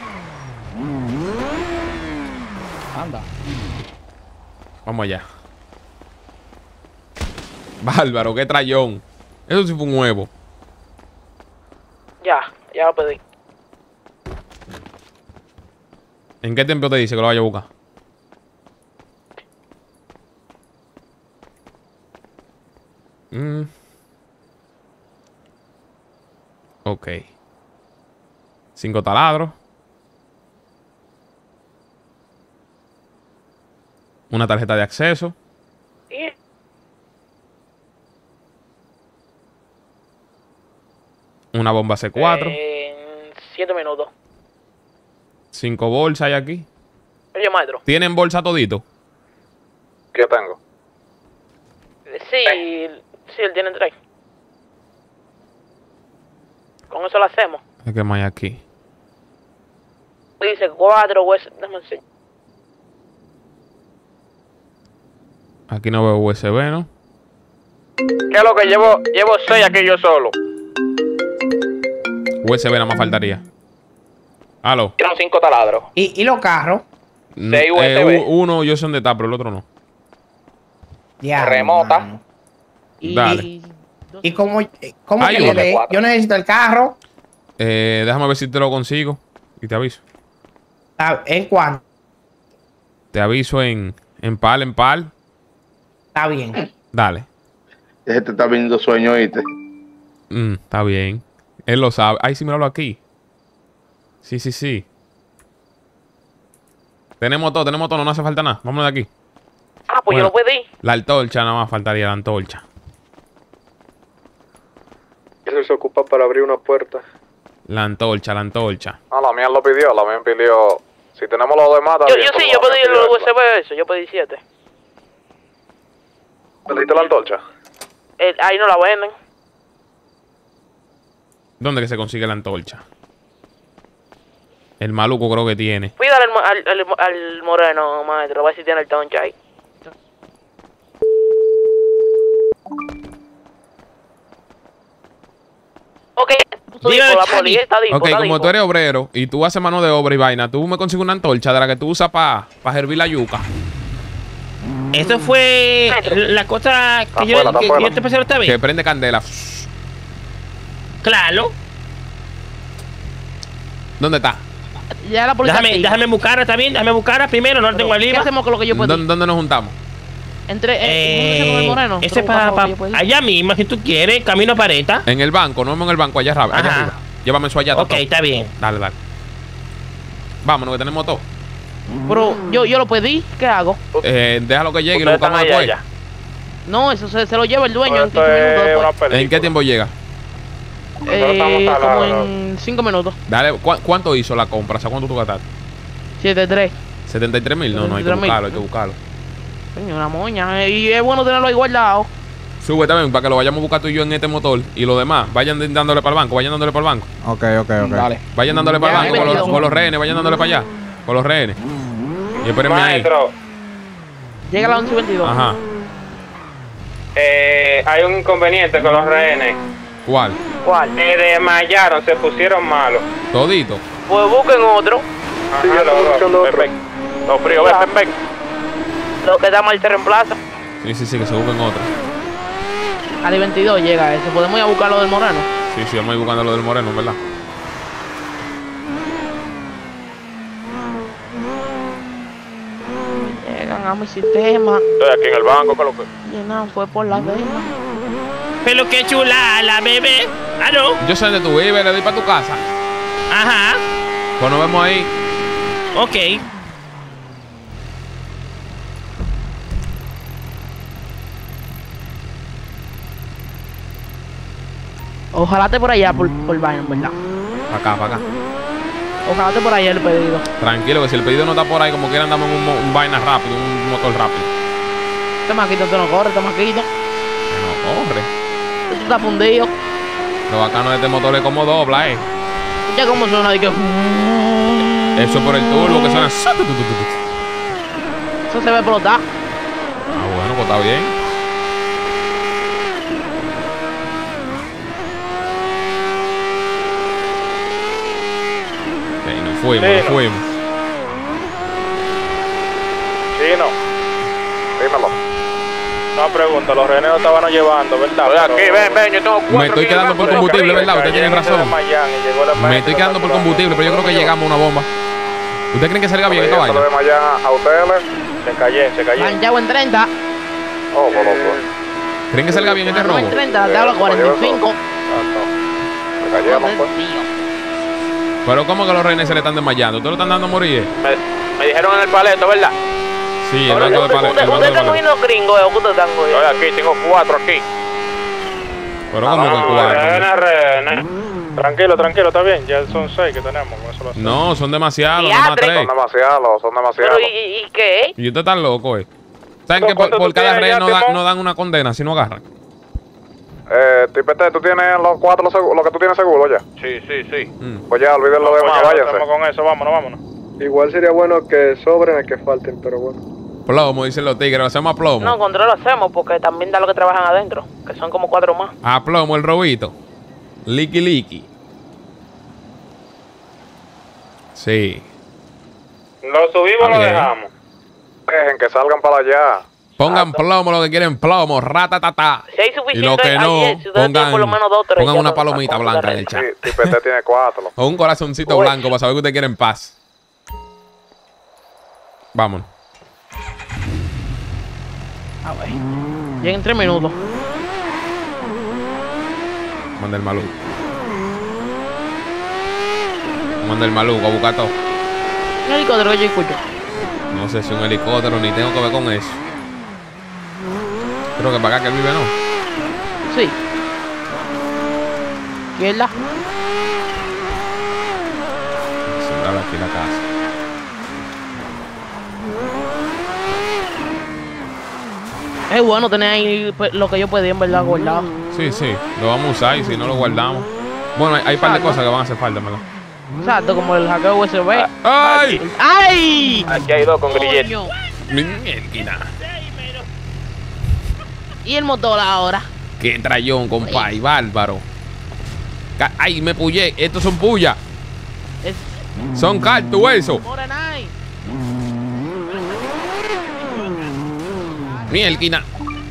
Anda. Vamos allá. Bárbaro, qué trayón. Eso sí fue un huevo. Ya, ya lo pedí. ¿En qué tiempo te dice que lo vaya a buscar? Mm. Ok. Cinco taladros. Una tarjeta de acceso. ¿Y? Una bomba C cuatro. En siete minutos. Cinco bolsas hay aquí. Oye, maestro. ¿Tienen bolsa todito? ¿Qué tengo? Sí, sí, él tiene tres. Con eso lo hacemos. ¿Qué más hay aquí? Dice cuatro U S B. Déjame enseñar. Aquí no veo U S B, ¿no? ¿Qué es lo que llevo? Llevo seis aquí yo solo. U S B nada más faltaría. Aló. Eran cinco taladros. ¿Y, y los carros? No, Seis U S eh, B. u- uno yo sé dónde está, pero el otro no. Ya. Remota. Y, Dale. ¿Y cómo, cómo Hay que le uno. dé? Yo necesito el carro. Eh, déjame ver si te lo consigo y te aviso. Ah, ¿en cuánto? Te aviso en, en pal, en pal. Está bien. Dale. Este está viendo sueño, ¿oíste? Mm, está bien. Él lo sabe. Ay, sí, míralo aquí. Sí, sí, sí. Tenemos todo, tenemos todo. No hace falta nada. Vámonos de aquí. Ah, pues Bueno, yo lo pedí. La antorcha, nada más faltaría la antorcha. Eso se ocupa para abrir una puerta. La antorcha, la antorcha. No, la mía lo pidió, la mía pidió. Si tenemos los demás, Yo, también. yo sí, yo pedí el U S B eso, yo pedí siete. ¿Pediste la antorcha? Eh, ahí no la venden. ¿Dónde que se consigue la antorcha? El maluco creo que tiene. Pídale al, al, al, al moreno, maestro, a ver si tiene el toncha ahí. Ok, tú Dime, la poli, está dipo, Ok, está como dipo. tú eres obrero y tú haces mano de obra y vaina, tú me consigues una antorcha de la que tú usas para pa hervir la yuca. Eso fue la cosa que yo, Afuera, que, afuera. que yo te pasé otra vez. Que prende candela. Claro. ¿Dónde está? Ya la policía. Déjame, déjame buscarla, ¿está bien? Déjame buscarla primero, no la tengo al ¿Qué libro. hacemos con lo que yo pedí? ¿Dónde, dónde nos juntamos? Entre. Eh, ¿dónde se come el moreno? Ese es para pa, allá mismo, si tú quieres, camino a Pareta. En el banco, no en el banco, allá, arriba, allá Ajá. arriba. Llévame eso allá. Ok, Toto. está bien. Dale, dale. Vámonos, que tenemos todo. Pero yo, yo lo pedí, ¿qué hago? Eh, déjalo que llegue y lo ¿Ustedes buscamos están allá después. No, eso se, se lo lleva el dueño en Esto quince es minutos una después. ¿En qué tiempo llega? Eh, estamos como hablando. en cinco minutos. Dale, ¿cu ¿cuánto hizo la compra? ¿Sabes cuánto tú gastaste? siete tres. ¿setenta y tres mil? No, no, hay que setenta y tres mil. buscarlo, hay que buscarlo. Coño, una moña. eh, Y es bueno tenerlo ahí guardado. Sube también para que lo vayamos a buscar tú y yo en este motor. Y los demás, vayan dándole para el banco, vayan dándole para el banco. Ok, ok, ok. Dale. Vayan dándole para el Ya, banco con los, bienvenido. con los rehenes, vayan dándole para allá. Con los rehenes. Y espérenme ahí. Maestro, Llega a las once y veintidós. Ajá. eh, hay un inconveniente con los rehenes. ¿Cuál? ¿Cuál? Se desmayaron, se pusieron malos. Todito. Pues busquen otro. Ajá, Sí, ya estamos los buscando dos. otro. Perfecto. Los fríos, ven, ven, ven. Lo que da mal te reemplaza. Sí, sí, sí, que se busquen otro. A las veintidós llega eso. Podemos ir a buscar lo del moreno. Sí, sí, vamos a ir buscando lo del moreno, ¿verdad? Llegan a mi sistema. Estoy aquí en el banco, con lo que. Llenan fue por la vena. Pero qué chula la bebé. Ah, no. Yo sé dónde tú vives, le doy para tu casa. Ajá. Pues nos vemos ahí. Ok. Ojalá esté por allá por, por vaina, ¿verdad? Para acá, para acá. Ojalá esté por allá el pedido. Tranquilo, que si el pedido no está por ahí, como quieran, damos un, mo- un vaina rápido, un motor rápido. Este maquito te no corre, este maquito. Que no corre. Esto está fundido. Lo bacano de este motor es como dobla, eh. Ya como suena de que. Eso es por el turbo que suena. Eso se ve explotar. Ah, bueno, pues está bien. Ok, nos fuimos, Sí, nos no. fuimos. Chino, Dímelo. una pregunta, los rehenes no estaban llevando, ¿verdad? Estoy aquí, Pero- ven, ven, yo tengo cuatro. Me estoy aquí, quedando ven, por ven, combustible, ven, ¿verdad? Ustedes tienen Cayeron, se razón. desmayan y llegó la Me maestra estoy quedando por saturando. combustible, pero yo creo que llegamos a una bomba. ¿Ustedes creen que salga bien esta Eso lo vaina? de Mayan a ustedes. Se cayó, se cayó. Manchado en treinta. Oh, por loco. ¿Creen que salga bien este No robo? en treinta, te hablo cuarenta y cinco. Se cayeron, pues. Pero ¿cómo que los rehenes se le están desmayando? ¿Ustedes lo están dando a morir? Me, me dijeron en el paleto, ¿verdad? Sí, el banco de ¿Usted palet. el banco usted de está palet. cogiendo gringos o qué usted está Estoy cogiendo? aquí, tengo cuatro aquí. Pero ¿cómo que Ah, cuatro? rehenes, rehenes. Tranquilo, tranquilo, está bien. Ya son seis que tenemos. Con eso lo hacemos. No, son demasiados, no más Diatre. tres. Son demasiados, son demasiados. Pero ¿y, y qué? Y usted está loco, eh. ¿Saben Pero que por, ¿cuánto por tú cada tienes rehén ya, no, da- Timón? no dan una condena si no agarran? Eh, Tipete, ¿tú tienes los cuatro, los segu- lo que tú tienes seguro ya? Sí, sí, sí. Mm. Pues ya, olviden lo Pues demás, ya váyanse. estamos con eso, vámonos, vámonos. Igual sería bueno que sobren a que falten, pero bueno. Plomo, dicen los tigres, lo hacemos a plomo. No, control lo hacemos porque también da lo que trabajan adentro, que son como cuatro más. A plomo el robito. Liqui liqui. Sí. ¿Lo subimos o lo Bien. dejamos? Dejen que salgan para allá. Pongan plomo lo que quieren plomo, ratatata. Si hay Y suficiente lo que no, ayer, si ustedes tienen pongan, por lo menos dos o tres, pongan ya una con- palomita con blanca en la el Sí, chat. Tipete tiene cuatro. O un corazoncito Uy. blanco para saber que ustedes quieren paz. Vámonos. A ver. Llega en tres minutos. Manda el maluco. Manda el maluco a buscar todo. Un helicóptero que yo escucho. No sé si un helicóptero ni tengo que ver con eso. Creo que para acá que él vive, ¿no? Sí. Izquierda. Cerrar aquí la casa. Es bueno tener ahí pues, lo que yo pedí en verdad guardado. Sí, sí, lo vamos a usar y si no lo guardamos. Bueno, hay, hay un par de cosas que van a hacer falta, ¿verdad? Exacto, como el hackeo U S B. ¡Ay! ¡Ay! Aquí hay dos con grillete. Mierda. ¿Y el motor ahora? Qué trayón, compay, bárbaro. Ca- ¡Ay, me puyé! Estos son puyas. Es... Son cartos, eso. Morenay. Mierda.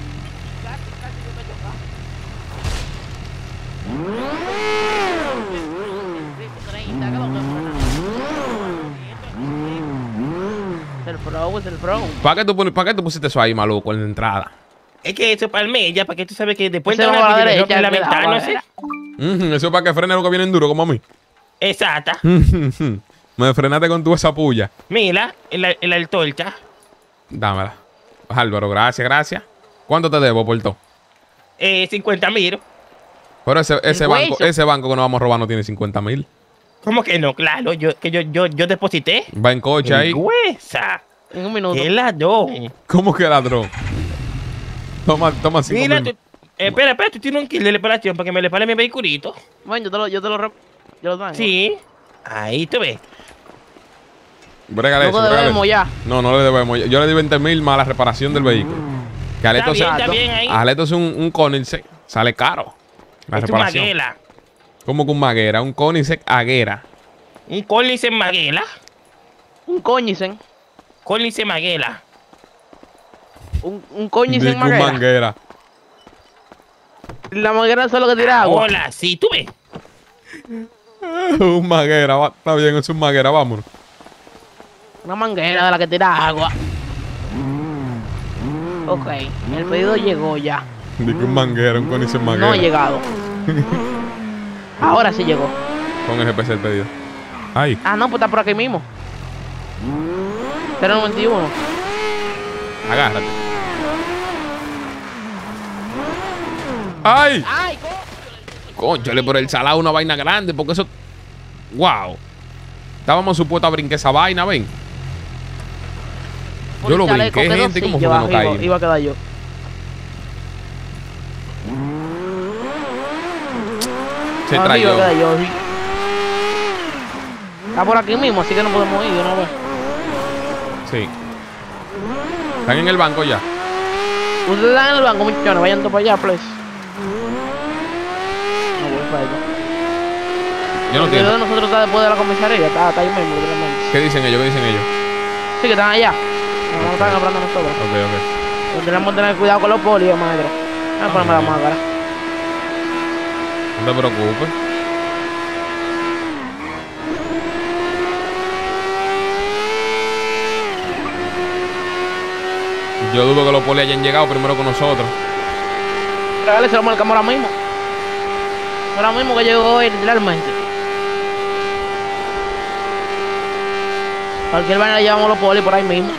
El pro, es el pro. ¿Para qué, tú, pon- ¿Para qué tú pusiste eso ahí, maluco, en la entrada? Es que eso es para el media, para que tú sabes que después Ese de va a la una derecha, la el que da ventana, la no sé. Ujú, eso es para que frene lo que viene en duro, como a mí. Exacta. Me frenaste con tu esa puya. Mira, el, el altorcha. Dámela. Álvaro, gracias, gracias. ¿Cuánto te debo por todo? Eh, cincuenta mil. Pero ese, ese, El banco, hueso. ese banco que nos vamos a robar no tiene cincuenta mil. ¿Cómo que no? Claro, yo, que yo, yo, yo deposité. Va en coche ahí. Huesa. En un minuto. ¿Qué ladrón? ¿Cómo que ladrón? Toma, toma cinco Mira, mil. tú, eh, espera, espera, tú tienes un kit de reparación para que me le pare mi vehiculito. Bueno, yo te lo, yo te lo, rep- yo lo tengo. Sí. Ahí tú ves. Brégale No eso, te brégale debemos eso. ya. No, no le debemos. Yo le di veinte mil más la reparación del vehículo. Que Aleto Está bien, se, está bien ahí. a Aleto es un, un Koenigsegg. Sale caro. La Es un reparación. Maguela. ¿Cómo que un Maguera? Un Koenigsegg Aguera. Un Koenigsegg Maguela. Un Koenigsegg. Koenigsegg Maguela. Un, un Koenigsegg Digo, un manguera. manguera. La manguera es solo que tira agua. Hola, sí, tú ves. Un Maguera. va- Está bien, es un Maguera. Vámonos. Una manguera de la que tira agua. Ok, el pedido llegó ya. Digo, un manguera, un Koenigsegg Maguera. No ha llegado. Ahora sí llegó. Con el G P S el pedido. Ay. Ah, no, pues está por aquí mismo. cero noventa y uno. Agárrate. ¡Ay! ¡Ay! Cónchale, por el salado una vaina grande, porque eso. ¡Wow! Estábamos supuestos a brincar esa vaina, ven. Yo lo brinqué, gente, ¿y cómo fue que no iba, caí? iba a quedar yo. Se Ah, trayó. iba a quedar yo, sí. Está por aquí mismo, así que no podemos ir de una vez. Sí. Están en el banco ya. Ustedes están en el banco, muchachones, vayan todos para allá, please. No voy para allá. Yo no El video de entiendo. nosotros está después de la comisaría, está, está ahí mismo, literalmente. ¿Qué dicen ellos? ¿Qué dicen ellos? Sí, que están allá. No, no están hablando nosotros. Ok, ok. Pero tenemos que tener cuidado con los polis, maestro. Voy a ponerme la máscara. No te preocupes. Yo dudo que los polis hayan llegado primero con nosotros. Regale, se lo marcamos ahora mismo. Ahora mismo que llegó hoy, literalmente. Cualquier vaina le llevamos los polis por ahí mismo.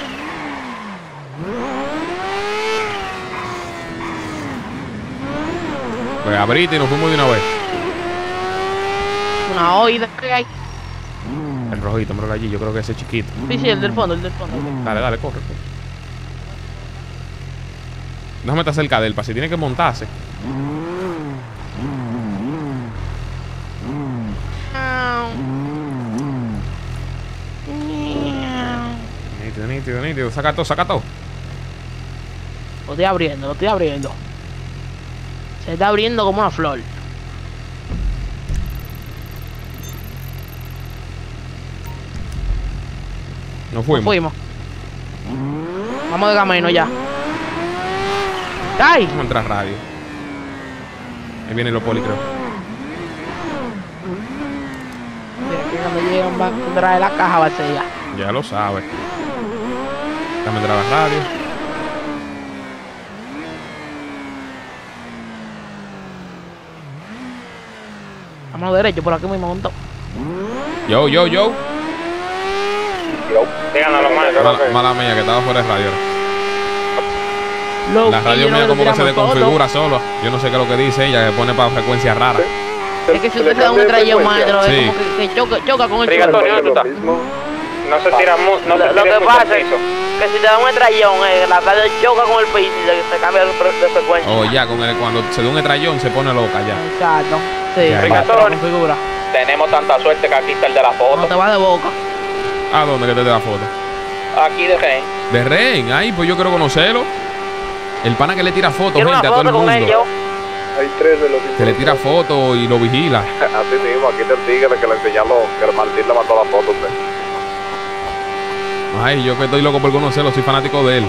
Pues abrite y nos fuimos de una vez. Una oída que hay. El rojito, míralo allí. Yo creo que ese chiquito. Sí, sí, el del fondo, el del fondo. Dale, dale, corre, corre. Déjame estar cerca de él, para si tiene que montarse. Nítido, nítido, nítido. Saca todo, saca todo. Lo estoy abriendo, lo estoy abriendo. Se está abriendo como una flor. Nos fuimos. Nos fuimos. Vamos de camino ya. ¡Ay! Vamos a entrar radio. Ahí vienen los poli, creo. Mira que cuando llegan va a traer la caja vacía. Ya lo sabes. Déjame entrar a la radio. Vamos derecho, por aquí mismo montó. Yo, yo, yo. Díganos lo más. Mala, mala mía, que estaba fuera de radio. Low La radio key, mía no como que se tiramos desconfigura solo. Yo no sé qué es lo que dice ella, que pone para frecuencias raras. Es que si usted se da un estrellón, maestro, Sí. es como que, que choca, choca con el Obligatorio, suelo. ¿dónde tú estás? No se tira mu no Lo, se lo tira que mucho pasa al es piso. que si te da un estrellón, eh, la radio choca con el piso y se, se cambia de, fre- de frecuencia. Oh, ya, con el, cuando se da un estrellón se pone loca ya. Exacto. Sí, Ya, maestro, configura. Tenemos tanta suerte que aquí está el de la foto. No te vas de boca. ¿A dónde que te dé la foto? Aquí de Rey. De Ren, ay, pues yo quiero conocerlo. El pana que le tira fotos, Quiero gente, una a todo el foto con mundo. él, yo. Hay tres de los Que le tira fotos y lo vigila. Así mismo, aquí está el tigre que le enseñó que el Martín le mandó la foto a usted. Ay, yo que estoy loco por conocerlo, soy fanático de él.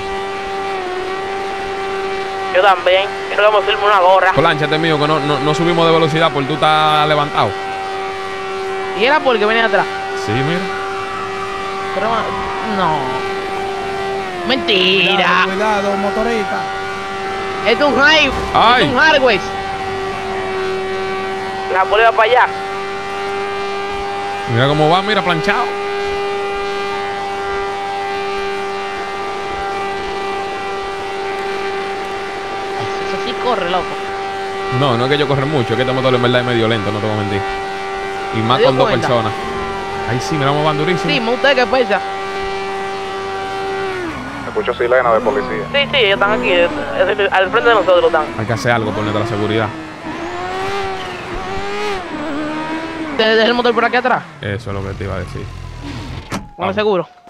Yo también. Quiero que me firme una gorra. Plánchate mío, que no, no, no subimos de velocidad porque tú estás levantado. Y era porque venía atrás. Sí, mira. Pero no. Mentira. Cuidado, motorista. Esto es un high. Ay. Esto es un hardware. La poli va para allá. Mira cómo va, mira, planchado. Eso sí corre, loco. No, no es que yo corra mucho, es que este motor en verdad es medio lento, no te voy a mentir. Y más ¿Te dio con dos cuenta? personas. Ay, sí, mira cómo van durísimo. Sí, usted que pesa. Escucho sirena de policía. Sí, sí, ellos están aquí. eh, eh, Al frente de nosotros están. Hay que hacer algo por nuestra seguridad. ¿Te deja el motor por aquí atrás? Eso es lo que te iba a decir. Con el seguro.